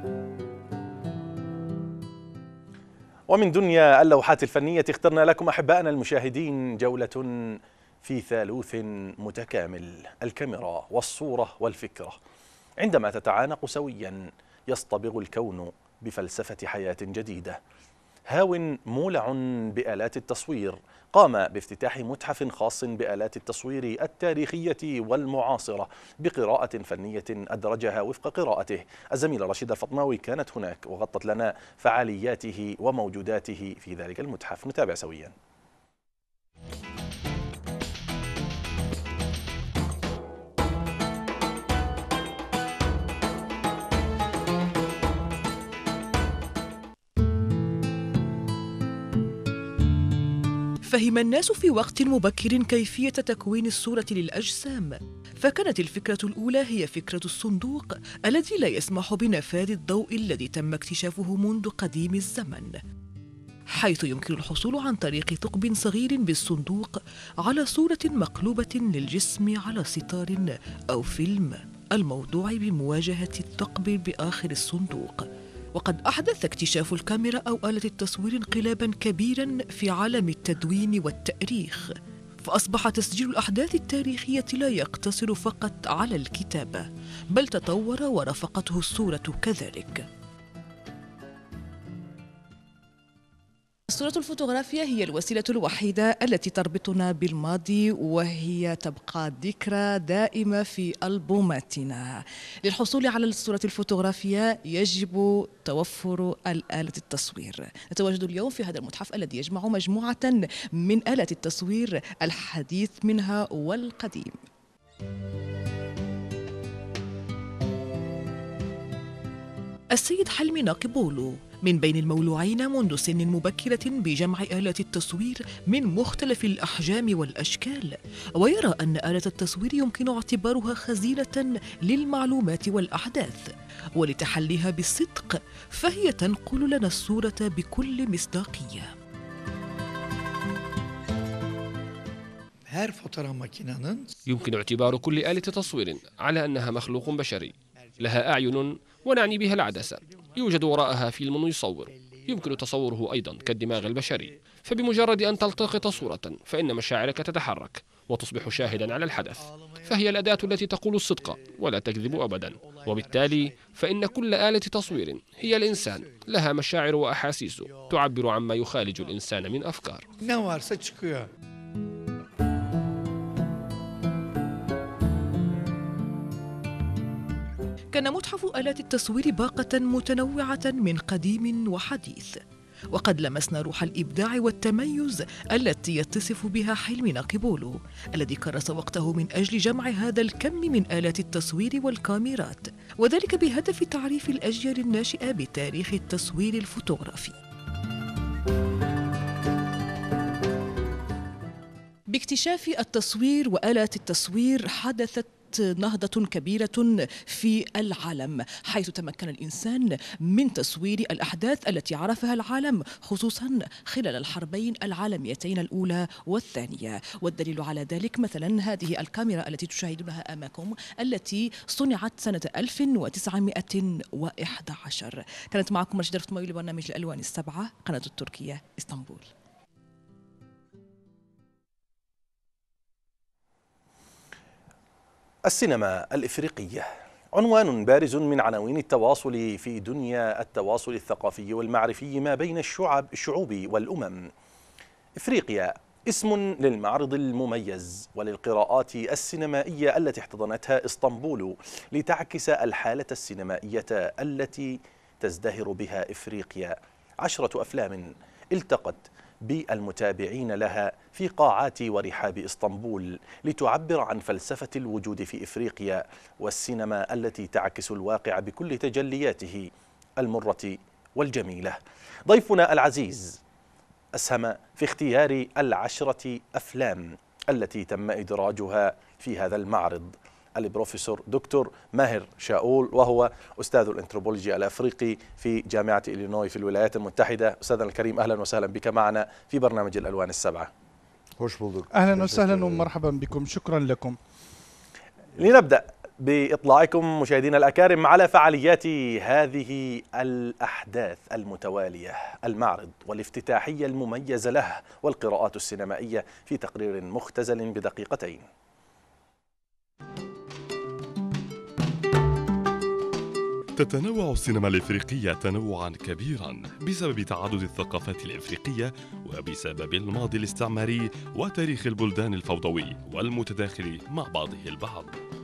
Speaker 1: ومن دنيا اللوحات الفنية اخترنا لكم أحبائنا المشاهدين جولة في ثالوث متكامل: الكاميرا والصورة والفكرة. عندما تتعانق سويا يصطبغ الكون بفلسفة حياة جديدة. هاو مولع بآلات التصوير قام بافتتاح متحف خاص بآلات التصوير التاريخية والمعاصرة بقراءة فنية أدرجها وفق قراءته. الزميلة رشيدة الفطماوي كانت هناك وغطت لنا فعالياته وموجوداته في ذلك المتحف. نتابع سويا.
Speaker 10: فهم الناس في وقت مبكر كيفية تكوين الصورة للأجسام، فكانت الفكرة الأولى هي فكرة الصندوق الذي لا يسمح بنفاذ الضوء الذي تم اكتشافه منذ قديم الزمن، حيث يمكن الحصول عن طريق ثقب صغير بالصندوق على صورة مقلوبة للجسم على ستار أو فيلم، الموضوع بمواجهة الثقب بآخر الصندوق. وقد أحدث اكتشاف الكاميرا أو آلة التصوير انقلاباً كبيراً في عالم التدوين والتأريخ، فأصبح تسجيل الأحداث التاريخية لا يقتصر فقط على الكتابة، بل تطور ورافقته الصورة كذلك. الصورة الفوتوغرافية هي الوسيلة الوحيدة التي تربطنا بالماضي، وهي تبقى ذكرى دائمة في ألبوماتنا. للحصول على الصورة الفوتوغرافية يجب توفر الآلة التصوير. نتواجد اليوم في هذا المتحف الذي يجمع مجموعة من آلات التصوير الحديث منها والقديم. السيد حلمي ناقبولو من بين المولوعين منذ سن مبكرة بجمع آلات التصوير من مختلف الأحجام والأشكال، ويرى أن آلة التصوير يمكن اعتبارها خزينة للمعلومات والأحداث، ولتحليها بالصدق فهي تنقل لنا الصورة بكل مصداقية.
Speaker 5: يمكن اعتبار كل آلة تصوير على أنها مخلوق بشري لها أعين ونعني بها العدسة، يوجد وراءها فيلم يصور، يمكن تصوره أيضا كالدماغ البشري، فبمجرد أن تلتقط صورة فإن مشاعرك تتحرك وتصبح شاهدا على الحدث، فهي الأداة التي تقول الصدق ولا تكذب أبدا، وبالتالي فإن كل آلة تصوير هي الإنسان، لها مشاعر وأحاسيس تعبر عما يخالج الإنسان من أفكار.
Speaker 10: كان متحف آلات التصوير باقة متنوعة من قديم وحديث، وقد لمسنا روح الإبداع والتميز التي يتصف بها حلمي ناقبولو الذي كرس وقته من أجل جمع هذا الكم من آلات التصوير والكاميرات، وذلك بهدف تعريف الأجيال الناشئة بتاريخ التصوير الفوتوغرافي. باكتشاف التصوير وآلات التصوير حدثت نهضة كبيرة في العالم، حيث تمكن الإنسان من تصوير الأحداث التي عرفها العالم، خصوصا خلال الحربين العالميتين الأولى والثانية. والدليل على ذلك مثلا هذه الكاميرا التي تشاهدونها أمامكم، التي صنعت سنة ألف وتسعمائة وإحدى عشر. كانت معكم رشيدة رفت ماوي لبرنامج الألوان السبعة، قناة التركية، اسطنبول.
Speaker 1: السينما الإفريقية عنوان بارز من عناوين التواصل في دنيا التواصل الثقافي والمعرفي ما بين الشعب الشعوب والأمم. إفريقيا اسم للمعرض المميز وللقراءات السينمائية التي احتضنتها اسطنبول لتعكس الحالة السينمائية التي تزدهر بها إفريقيا. عشرة أفلام التقت بالمتابعين لها في قاعات ورحاب اسطنبول لتعبر عن فلسفة الوجود في إفريقيا والسينما التي تعكس الواقع بكل تجلياته المرة والجميلة. ضيفنا العزيز أسهم في اختيار العشرة أفلام التي تم إدراجها في هذا المعرض، البروفيسور دكتور ماهر شاؤول، وهو أستاذ الأنثروبولوجيا الأفريقي في جامعة إلينوي في الولايات المتحدة. أستاذنا الكريم، أهلا وسهلا بك معنا في برنامج الألوان السبعة.
Speaker 3: أهلا وسهلا ومرحبا بكم، شكرا لكم.
Speaker 1: لنبدأ بإطلاعكم مشاهدينا الأكارم على فعاليات هذه الأحداث المتوالية، المعرض والافتتاحية المميزة له والقراءات السينمائية في تقرير مختزل بدقيقتين.
Speaker 2: تتنوع السينما الإفريقية تنوعاً كبيراً بسبب تعدد الثقافات الإفريقية وبسبب الماضي الاستعماري وتاريخ البلدان الفوضوي والمتداخل مع بعضه البعض.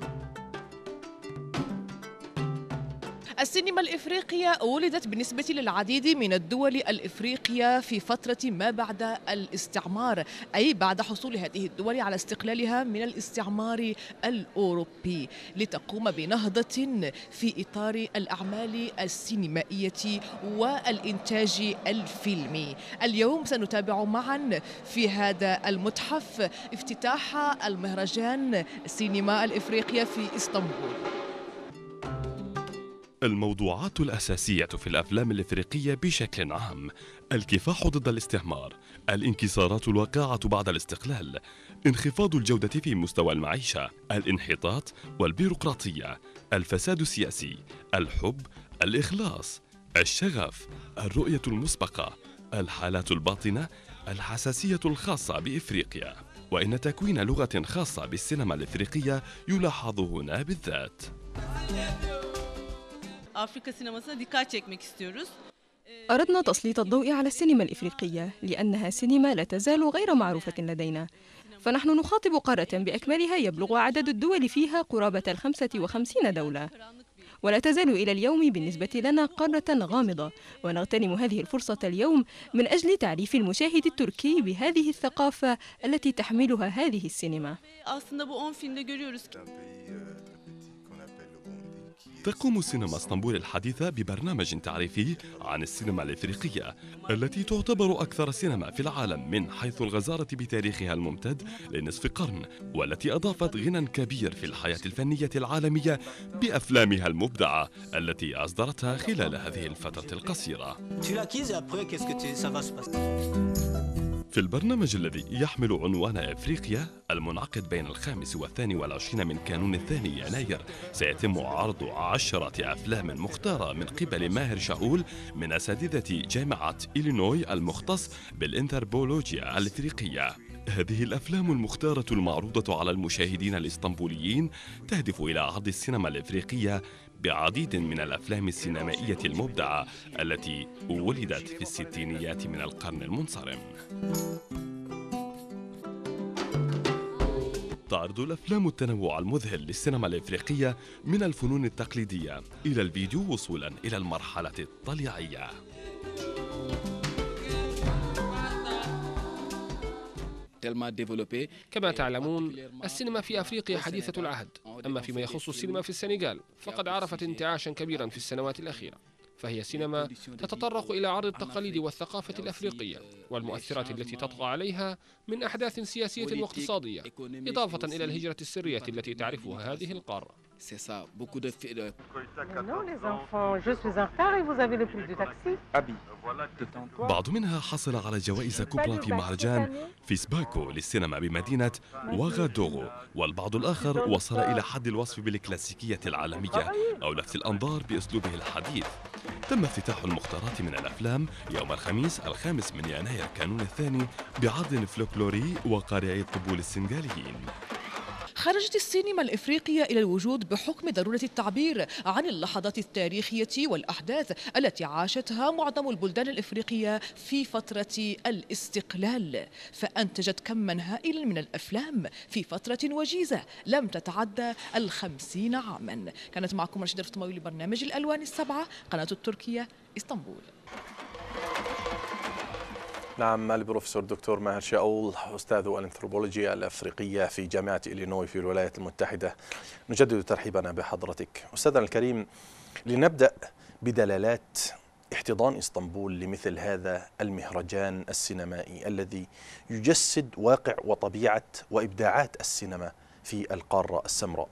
Speaker 10: السينما الإفريقية ولدت بالنسبة للعديد من الدول الإفريقية في فترة ما بعد الاستعمار، أي بعد حصول هذه الدول على استقلالها من الاستعمار الأوروبي، لتقوم بنهضة في إطار الأعمال السينمائية والإنتاج الفيلمي. اليوم سنتابع معا في هذا المتحف افتتاح المهرجان السينما الإفريقية في اسطنبول.
Speaker 2: الموضوعات الأساسية في الأفلام الإفريقية بشكل عام: الكفاح ضد الاستعمار، الانكسارات الواقعة بعد الاستقلال، انخفاض الجودة في مستوى المعيشة، الانحطاط والبيروقراطية، الفساد السياسي، الحب، الإخلاص، الشغف، الرؤية المسبقة، الحالات الباطنة، الحساسية الخاصة بإفريقيا. وإن تكوين لغة خاصة بالسينما الإفريقية يلاحظ هنا بالذات.
Speaker 4: أردنا تسليط الضوء على السينما الإفريقية لأنها سينما لا تزال غير معروفة لدينا، فنحن نخاطب قارة بأكملها يبلغ عدد الدول فيها قرابة الخمسة وخمسين دولة، ولا تزال إلى اليوم بالنسبة لنا قارة غامضة، ونغتنم هذه الفرصة اليوم من أجل تعريف المشاهد التركي بهذه الثقافة التي تحملها هذه السينما.
Speaker 2: تقوم سينما اسطنبول الحديثة ببرنامج تعريفي عن السينما الإفريقية التي تعتبر أكثر سينما في العالم من حيث الغزارة بتاريخها الممتد لنصف قرن، والتي أضافت غنى كبير في الحياة الفنية العالمية بأفلامها المبدعة التي أصدرتها خلال هذه الفترة القصيرة. في البرنامج الذي يحمل عنوان إفريقيا المنعقد بين الخامس والثاني والعشرين من كانون الثاني يناير، سيتم عرض عشرة أفلام مختارة من قبل ماهر شاول من أساتذة جامعة إلينوي المختص بالإنثروبولوجيا الإفريقية. هذه الأفلام المختارة المعروضة على المشاهدين الإسطنبوليين تهدف إلى عرض السينما الإفريقية بعديد من الأفلام السينمائية المبدعة التي ولدت في الستينيات من القرن المنصرم. تعرض الأفلام التنوع المذهل للسينما الإفريقية من الفنون التقليدية إلى الفيديو وصولاً إلى المرحلة الطليعية.
Speaker 5: كما تعلمون السينما في أفريقيا حديثة العهد، أما فيما يخص السينما في السنغال فقد عرفت انتعاشا كبيرا في السنوات الأخيرة، فهي سينما تتطرق إلى عرض التقاليد والثقافة الأفريقية والمؤثرات التي تطغى عليها من أحداث سياسية واقتصادية، إضافة إلى الهجرة السرية التي تعرفها هذه القارة.
Speaker 2: بعض منها حصل على جوائز كبرى في مهرجان فيسباكو للسينما بمدينة واغادوغو، والبعض الآخر وصل إلى حد الوصف بالكلاسيكية العالمية أو لفت الأنظار بأسلوبه الحديث. تم افتتاح المختارات من الأفلام يوم الخميس الخامس من يناير كانون الثاني بعرض فلكلوري وقارئي الطبول السنغاليين.
Speaker 10: خرجت السينما الإفريقية إلى الوجود بحكم ضرورة التعبير عن اللحظات التاريخية والأحداث التي عاشتها معظم البلدان الإفريقية في فترة الاستقلال، فأنتجت كما هائلا من الأفلام في فترة وجيزة لم تتعدى الخمسين عاما. كانت معكم رشيدة الفطماوي لبرنامج الألوان السبعة، قناة التركية، اسطنبول.
Speaker 1: نعم، البروفيسور الدكتور ماهر شاول أستاذ الأنثروبولوجيا الأفريقية في جامعة إلينوي في الولايات المتحدة، نجدد ترحيبنا بحضرتك. أستاذنا الكريم، لنبدأ بدلالات احتضان اسطنبول لمثل هذا المهرجان السينمائي الذي يجسد واقع وطبيعة وإبداعات السينما في القارة السمراء.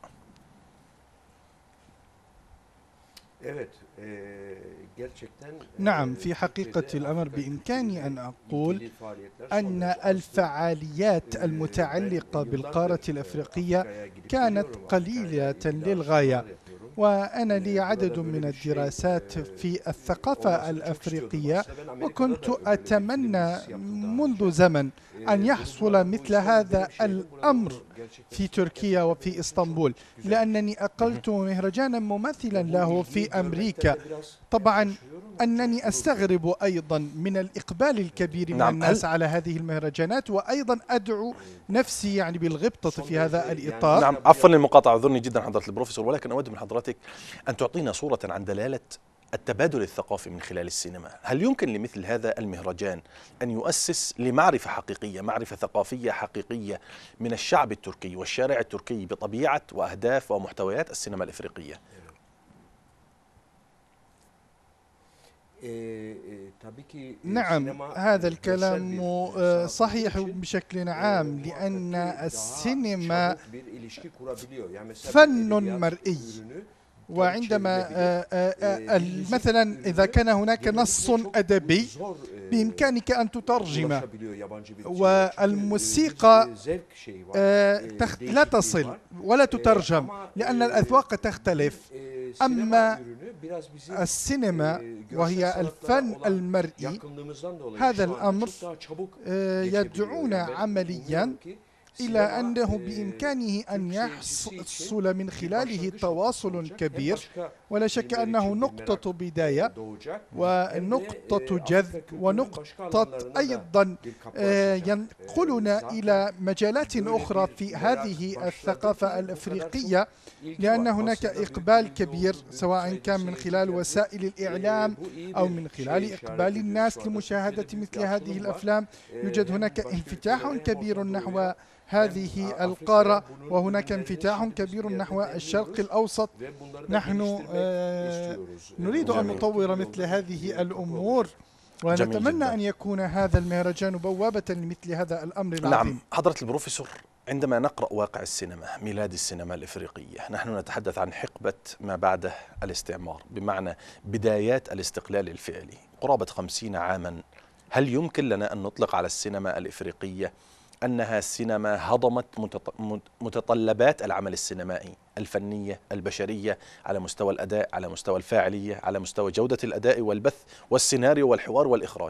Speaker 3: نعم، في حقيقة الأمر بإمكاني أن أقول أن الفعاليات المتعلقة بالقارة الأفريقية كانت قليلة للغاية، وأنا لي عدد من الدراسات في الثقافة الأفريقية، وكنت أتمنى منذ زمن أن يحصل مثل هذا الأمر في تركيا وفي اسطنبول، لأنني أقلت مهرجانا مماثلا له في أمريكا. طبعا أنني أستغرب أيضا من الإقبال الكبير من نعم الناس على هذه المهرجانات، وأيضا أدعو نفسي يعني بالغبطة في هذا الإطار.
Speaker 1: نعم، عفوا للمقاطعة، أعذرني جدا حضرة البروفيسور، ولكن أود من حضرتك أن تعطينا صورة عن دلالة التبادل الثقافي من خلال السينما. هل يمكن لمثل هذا المهرجان أن يؤسس لمعرفة حقيقية، معرفة ثقافية حقيقية من الشعب التركي والشارع التركي بطبيعة وأهداف ومحتويات السينما الإفريقية؟
Speaker 3: نعم، هذا الكلام صحيح بشكل عام، لأن السينما فن مرئي، وعندما مثلا إذا كان هناك نص أدبي بإمكانك أن تترجمه، والموسيقى لا تصل ولا تترجم لأن الأذواق تختلف. أما السينما وهي الفن المرئي، هذا الأمر يدعونا عمليا إلا أنه بإمكانه أن يحصل من خلاله تواصل كبير، ولا شك أنه نقطة بداية ونقطة جذب ونقطة أيضا ينقلنا إلى مجالات أخرى في هذه الثقافة الأفريقية، لأن هناك إقبال كبير سواء كان من خلال وسائل الإعلام أو من خلال إقبال الناس لمشاهدة مثل هذه الأفلام. يوجد هناك انفتاح كبير نحو هذه القارة، وهناك انفتاح كبير نحو الشرق الأوسط. نحن آه نريد أن نطور مثل هذه الأمور، ونتمنى أن يكون هذا المهرجان بوابة لمثل هذا الأمر العظيم.
Speaker 1: نعم حضرة البروفيسور، عندما نقرأ واقع السينما، ميلاد السينما الإفريقية، نحن نتحدث عن حقبة ما بعد الاستعمار، بمعنى بدايات الاستقلال الفعلي قرابة خمسين عاما. هل يمكن لنا أن نطلق على السينما الإفريقية أنها سينما هضمت متطلبات العمل السينمائي الفنية البشرية على مستوى الأداء، على مستوى الفاعلية، على مستوى جودة الأداء والبث والسيناريو والحوار والإخراج؟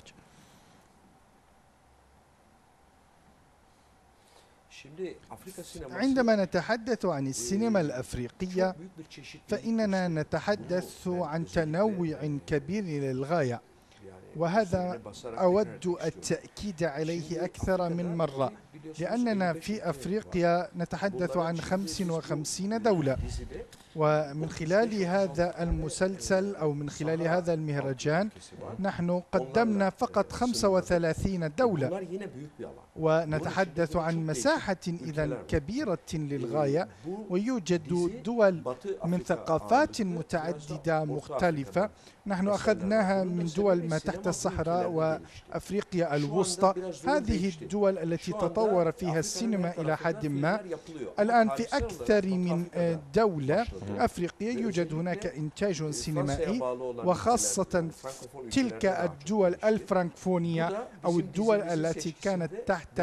Speaker 3: عندما نتحدث عن السينما الأفريقية فإننا نتحدث عن تنوع كبير للغاية، وهذا أود التأكيد عليه أكثر من مرة، لأننا في أفريقيا نتحدث عن خمس وخمسين دولة، ومن خلال هذا المسلسل أو من خلال هذا المهرجان نحن قدمنا فقط خمسة وثلاثين دولة، ونتحدث عن مساحة إذن كبيرة للغاية، ويوجد دول من ثقافات متعددة مختلفة. نحن أخذناها من دول ما تحت الصحراء وأفريقيا الوسطى، هذه الدول التي تطور فيها السينما إلى حد ما. الآن في أكثر من دولة أفريقية يوجد هناك إنتاج سينمائي، وخاصة تلك الدول الفرنكفونية أو الدول التي كانت تحت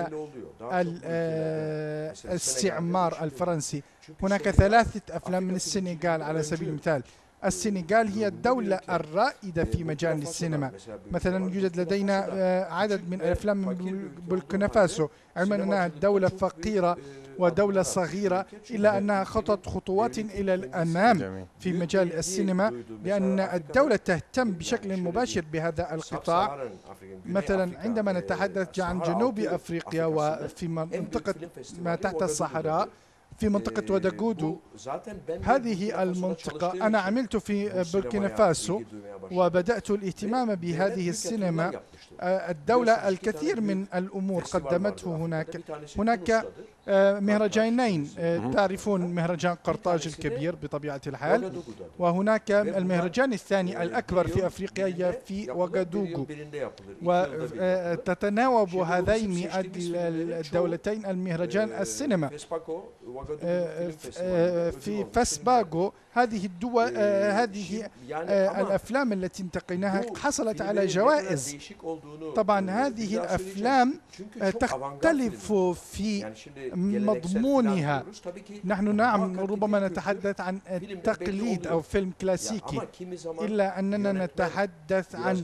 Speaker 3: الاستعمار الفرنسي. هناك ثلاثة أفلام من السنغال على سبيل المثال. السنغال هي الدولة الرائدة في مجال السينما. مثلا يوجد لدينا عدد من الأفلام من بوركينا فاسو، علما أنها دولة فقيرة ودولة صغيرة، إلا أنها خطت خطوات إلى الأمام في مجال السينما، لأن الدولة تهتم بشكل مباشر بهذا القطاع. مثلا عندما نتحدث عن جنوب أفريقيا وفي منطقة ما تحت الصحراء في منطقة وداغودو، هذه المنطقة أنا عملت في بوركينا فاسو وبدأت الاهتمام بهذه السينما. الدولة الكثير من الأمور قدمته هناك. هناك مهرجانين، تعرفون مهرجان قرطاج الكبير بطبيعة الحال، وهناك المهرجان الثاني الأكبر في أفريقيا في وغادوغو، وتتناوب هذين الدولتين المهرجان السينما في فاسباغو. هذه الدول هذه الأفلام التي انتقيناها حصلت على جوائز. طبعا هذه الأفلام تختلف في مضمونها. نحن نعم ربما نتحدث عن التقليد أو فيلم كلاسيكي، إلا أننا نتحدث عن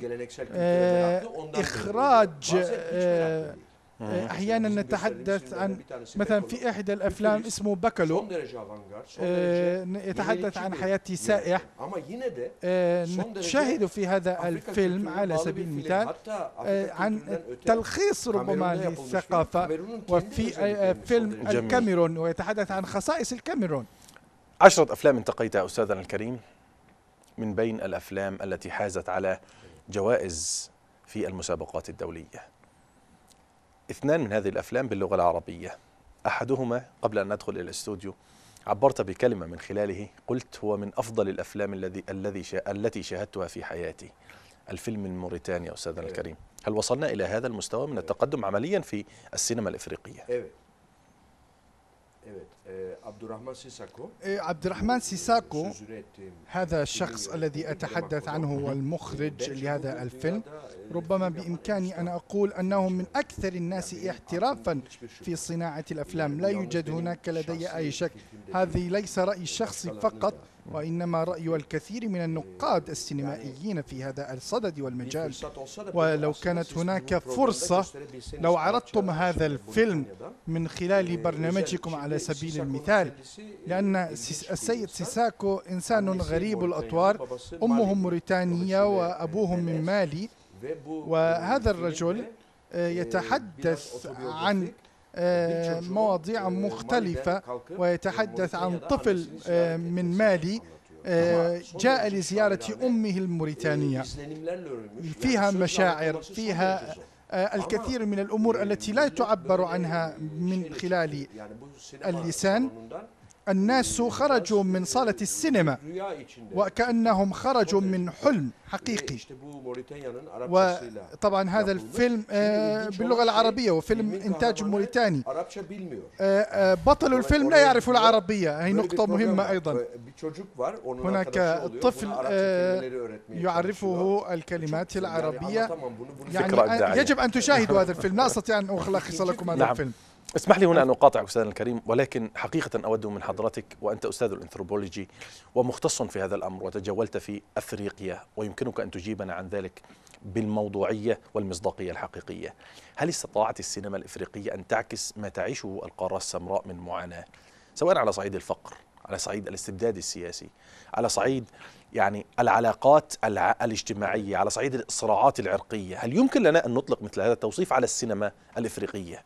Speaker 3: إخراج. أحيانا نتحدث عن مثلا في إحدى الأفلام اسمه باكالو، يتحدث عن حياة سائح. نشاهد في هذا الفيلم على سبيل المثال عن تلخيص ربما للثقافة، وفي فيلم الكاميرون ويتحدث عن خصائص الكاميرون.
Speaker 1: عشرة أفلام انتقيتها أستاذنا الكريم من بين الأفلام التي حازت على جوائز في المسابقات الدولية. اثنان من هذه الأفلام باللغة العربية. أحدهما قبل أن ندخل إلى الاستوديو عبرت بكلمة من خلاله، قلت هو من أفضل الأفلام الذي الذي التي شاهدتها في حياتي، الفيلم من موريتانيا. أستاذنا الكريم، هل وصلنا إلى هذا المستوى من التقدم عمليا في السينما الإفريقية؟
Speaker 3: عبد الرحمن سيساكو هذا الشخص الذي أتحدث عنه هو المخرج لهذا الفيلم. ربما بإمكاني أن أقول أنه من أكثر الناس احترافا في صناعة الأفلام، لا يوجد هناك لدي أي شك. هذه ليس رأي شخصي فقط، وإنما رأي الكثير من النقاد السينمائيين في هذا الصدد والمجال. ولو كانت هناك فرصة لو عرضتم هذا الفيلم من خلال برنامجكم على سبيل المثال، لأن السيد سيساكو إنسان غريب الأطوار، أمهم موريتانية وأبوهم من مالي، وهذا الرجل يتحدث عن مواضيع مختلفة ويتحدث عن طفل من مالي جاء لزيارة أمه الموريتانية. فيها مشاعر، فيها الكثير من الأمور التي لا تعبر عنها من خلال اللسان. الناس خرجوا من صالة السينما وكأنهم خرجوا من حلم حقيقي. وطبعا هذا الفيلم باللغة العربية وفيلم إنتاج موريتاني. بطل الفيلم لا يعرف العربية، هي نقطة مهمة أيضا. هناك طفل يعرفه الكلمات العربية. يعني يجب أن تشاهدوا هذا الفيلم، لا أستطيع أن ألخص لكم هذا الفيلم.
Speaker 1: اسمح لي هنا أن أقاطعك أستاذنا الكريم، ولكن حقيقة أود من حضرتك، وأنت أستاذ الأنثروبولوجي ومختص في هذا الأمر وتجولت في أفريقيا، ويمكنك أن تجيبنا عن ذلك بالموضوعية والمصداقية الحقيقية. هل استطاعت السينما الإفريقية أن تعكس ما تعيشه القارة السمراء من معاناة، سواء على صعيد الفقر، على صعيد الاستبداد السياسي، على صعيد يعني العلاقات الاجتماعية، على صعيد الصراعات العرقية؟ هل يمكن لنا أن نطلق مثل هذا التوصيف على السينما الإفريقية؟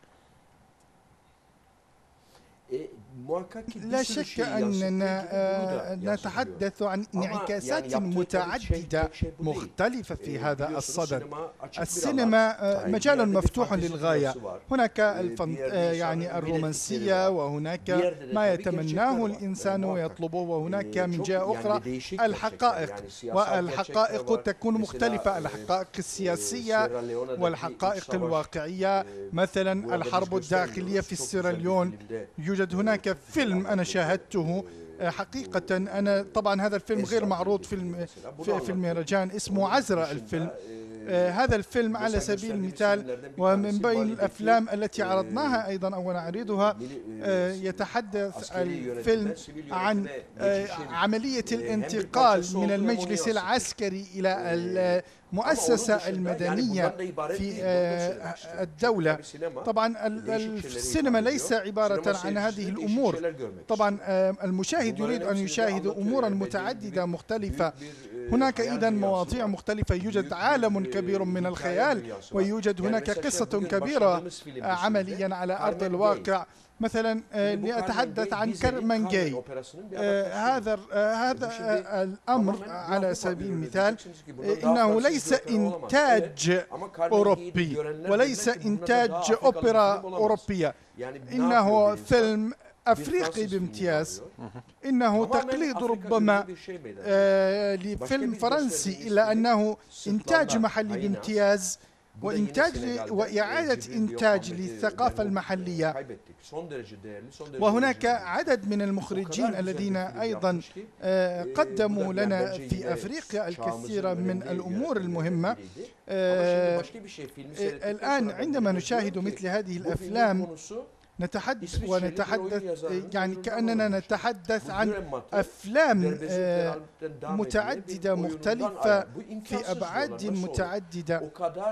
Speaker 3: لا شك أننا نتحدث عن انعكاسات متعددة مختلفة في هذا الصدد. السينما مجال مفتوح للغاية، هناك يعني الرومانسية، وهناك ما يتمناه الإنسان ويطلبه، وهناك من جهة أخرى الحقائق، والحقائق تكون مختلفة، الحقائق السياسية والحقائق الواقعية. مثلا الحرب الداخلية في سيراليون، يوجد هناك فيلم أنا شاهدته حقيقة. أنا طبعا هذا الفيلم غير معروض في في المهرجان، اسمه عزرا الفيلم. آه هذا الفيلم على سبيل المثال ومن بين الأفلام التي عرضناها أيضا أو نعرضها، آه يتحدث الفيلم عن آه عملية الانتقال من المجلس العسكري إلى المؤسسة المدنية في آه الدولة. طبعا السينما ليس عبارة عن هذه الأمور. طبعا آه المشاهد يريد أن يشاهد أمورا متعددة مختلفة. هناك إذا مواضيع مختلفة، يوجد عالم كبير من الخيال، ويوجد هناك قصة كبيرة عمليا على أرض الواقع. مثلا لأتحدث عن كارمان جاي، هذا هذا الأمر على سبيل المثال إنه ليس إنتاج أوروبي وليس إنتاج أوبرا أوروبية، إنه فيلم أفريقي بامتياز، إنه تقليد ربما آه لفيلم فرنسي، إلا أنه إنتاج محلي بامتياز وإنتاج وإعادة إنتاج للثقافة المحلية. وهناك عدد من المخرجين الذين أيضا آه قدموا لنا في أفريقيا الكثير من الأمور المهمة. آه الآن عندما نشاهد مثل هذه الأفلام نتحدث ونتحدث يعني كأننا نتحدث عن أفلام متعددة مختلفة في أبعاد متعددة.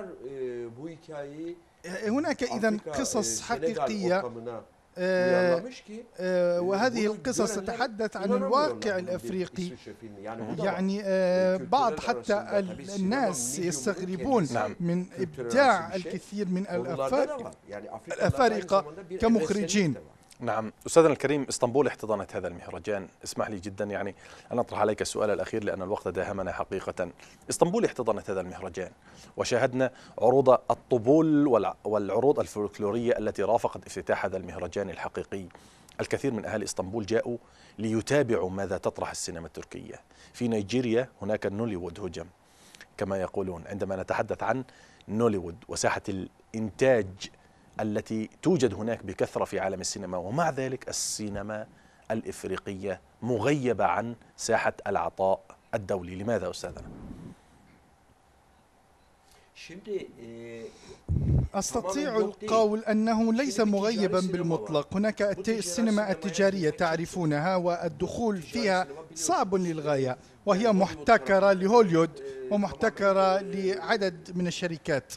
Speaker 3: هناك إذن قصص حقيقية، آه آه وهذه القصص تتحدث عن الواقع الأفريقي. يعني آه بعض حتى الناس يستغربون من إبداع الكثير من الأفارقة كمخرجين.
Speaker 1: نعم أستاذنا الكريم، اسطنبول احتضنت هذا المهرجان. اسمح لي جدا يعني أن أطرح عليك السؤال الأخير لأن الوقت داهمنا حقيقة. اسطنبول احتضنت هذا المهرجان وشاهدنا عروض الطبول والعروض الفولكلورية التي رافقت افتتاح هذا المهرجان الحقيقي. الكثير من أهل اسطنبول جاءوا ليتابعوا ماذا تطرح السينما التركية. في نيجيريا هناك نوليوود هجم كما يقولون. عندما نتحدث عن نوليوود وساحة الإنتاج التي توجد هناك بكثرة في عالم السينما، ومع ذلك السينما الإفريقية مغيبة عن ساحة العطاء الدولي. لماذا أستاذنا؟
Speaker 3: أستطيع القول أنه ليس مغيبا بالمطلق. هناك السينما التجارية تعرفونها، والدخول فيها صعب للغاية، وهي محتكرة لهوليود ومحتكرة لعدد من الشركات.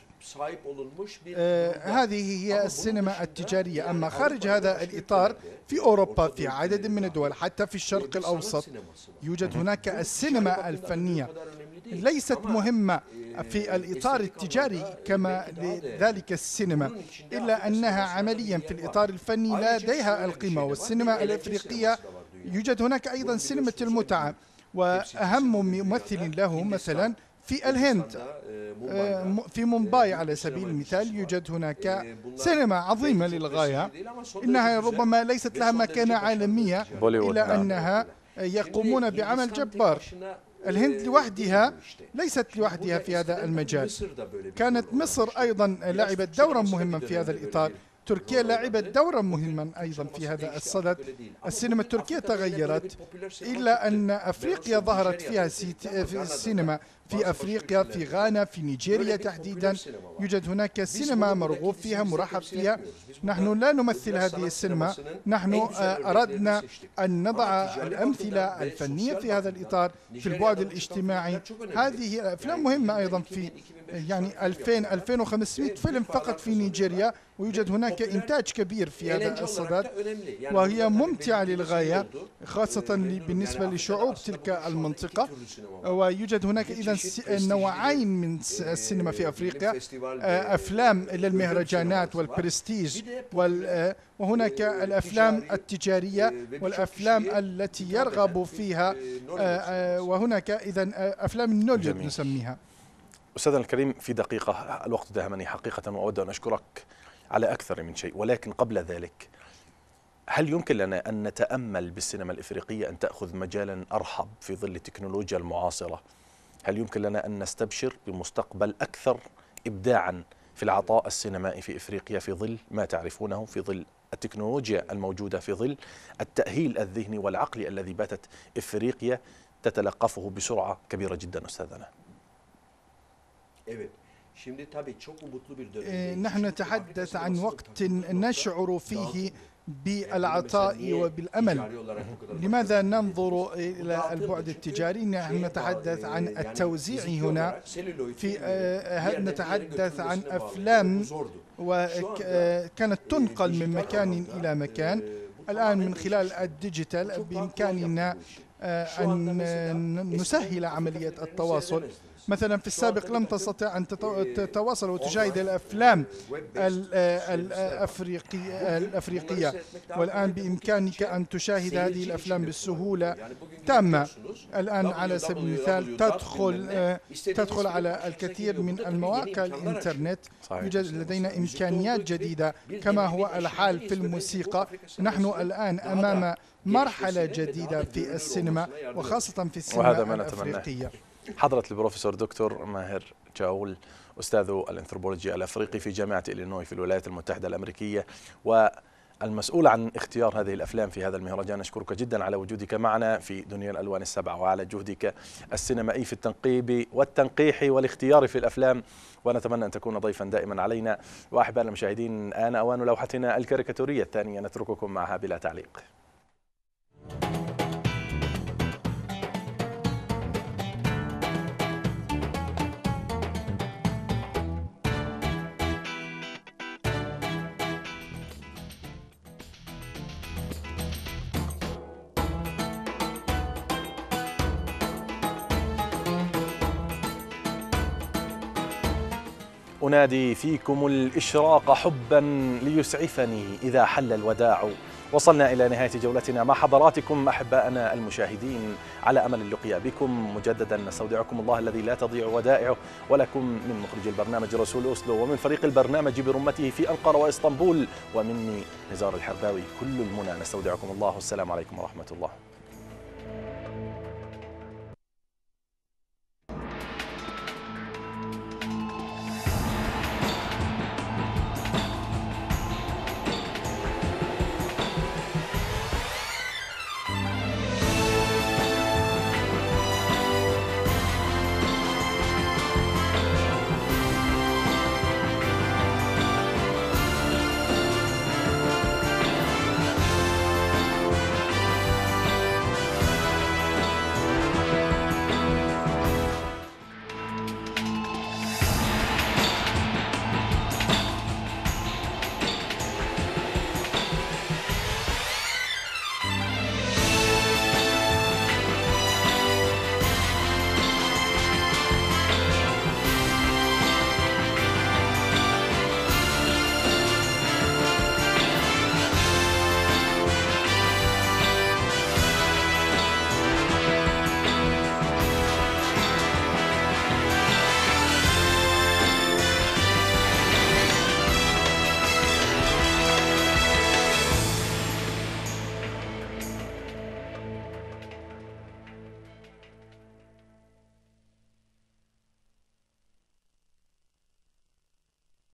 Speaker 3: آه هذه هي السينما التجارية. أما خارج هذا الإطار في أوروبا، في عدد من الدول، حتى في الشرق الأوسط، يوجد هناك السينما الفنية ليست مهمة في الإطار التجاري كما لذلك السينما، إلا أنها عمليا في الإطار الفني لديها القيمة. والسينما الأفريقية يوجد هناك أيضا سينما المتعة، وأهم ممثل له مثلا في الهند في مومباي على سبيل المثال يوجد هناك سينما عظيمة للغاية، إنها ربما ليست لها مكانة عالمية إلا أنها يقومون بعمل جبار. الهند لوحدها ليست لوحدها في هذا المجال. كانت مصر أيضا لعبت دورا مهما في هذا الإطار، تركيا لعبت دورا مهما أيضا في هذا الصدد. السينما التركية تغيرت، إلا أن أفريقيا ظهرت فيها في السينما في أفريقيا، في غانا، في نيجيريا تحديدا. يوجد هناك سينما مرغوب فيها، مرحب فيها. نحن لا نمثل هذه السينما، نحن أردنا أن نضع الأمثلة الفنية في هذا الإطار، في البعد الاجتماعي. هذه الأفلام مهمة أيضا، في يعني ألفين ألفين وخمسمائة فيلم فقط في نيجيريا، ويوجد هناك إنتاج كبير في هذا الصدد، وهي ممتعة للغاية خاصة بالنسبة لشعوب تلك المنطقة. ويوجد هناك إذن نوعين من السينما في أفريقيا، أفلام للمهرجانات والبرستيج، وهناك الأفلام التجارية والأفلام التي يرغب فيها، وهناك إذن أفلام النوليود نسميها.
Speaker 1: أستاذنا الكريم، في دقيقة، الوقت داهمني حقيقة، وأود أن أشكرك على أكثر من شيء، ولكن قبل ذلك هل يمكن لنا أن نتأمل بالسينما الإفريقية أن تأخذ مجالا أرحب في ظل التكنولوجيا المعاصرة؟ هل يمكن لنا أن نستبشر بمستقبل أكثر إبداعا في العطاء السينمائي في إفريقيا في ظل ما تعرفونه، في ظل التكنولوجيا الموجودة، في ظل التأهيل الذهني والعقلي الذي باتت إفريقيا تتلقفه بسرعة كبيرة جدا أستاذنا؟
Speaker 3: نحن نتحدث عن وقت نشعر فيه بالعطاء وبالأمل. لماذا ننظر إلى البعد التجاري؟ نحن نتحدث عن التوزيع هنا، في نتحدث عن أفلام وكانت تنقل من مكان إلى مكان. الآن من خلال الديجيتال بإمكاننا أن نسهل عملية التواصل. مثلا في السابق لم تستطع أن تتواصل وتشاهد الأفلام الأفريقية, الأفريقية والآن بإمكانك أن تشاهد هذه الأفلام بسهولة تامة. الآن على سبيل المثال تدخل تدخل على الكثير من المواقع الإنترنت، يوجد لدينا إمكانيات جديدة كما هو الحال في الموسيقى. نحن الآن أمام مرحلة جديدة في السينما وخاصة في السينما الأفريقية.
Speaker 1: حضرة البروفيسور دكتور ماهر جاول، أستاذ الأنثروبولوجيا الأفريقي في جامعة إلينوي في الولايات المتحدة الأمريكية والمسؤول عن اختيار هذه الأفلام في هذا المهرجان، نشكرك جدا على وجودك معنا في دنيا الألوان السبعة وعلى جهدك السينمائي في التنقيب والتنقيح والاختيار في الأفلام، ونتمنى أن تكون ضيفا دائما علينا. وأحبائنا المشاهدين، آن أوان لوحتنا الكاريكاتورية الثانية نترككم معها بلا تعليق. أنادي فيكم الإشراق حبا ليسعفني إذا حل الوداع. وصلنا إلى نهاية جولتنا مع حضراتكم أحباءنا المشاهدين، على أمل اللقاء بكم. مجددا نستودعكم الله الذي لا تضيع ودائعه، ولكم من مخرج البرنامج رسول أوسلو، ومن فريق البرنامج برمته في أنقرة وإسطنبول، ومني نزار الحرباوي، كل المنى نستودعكم الله، والسلام عليكم ورحمة الله.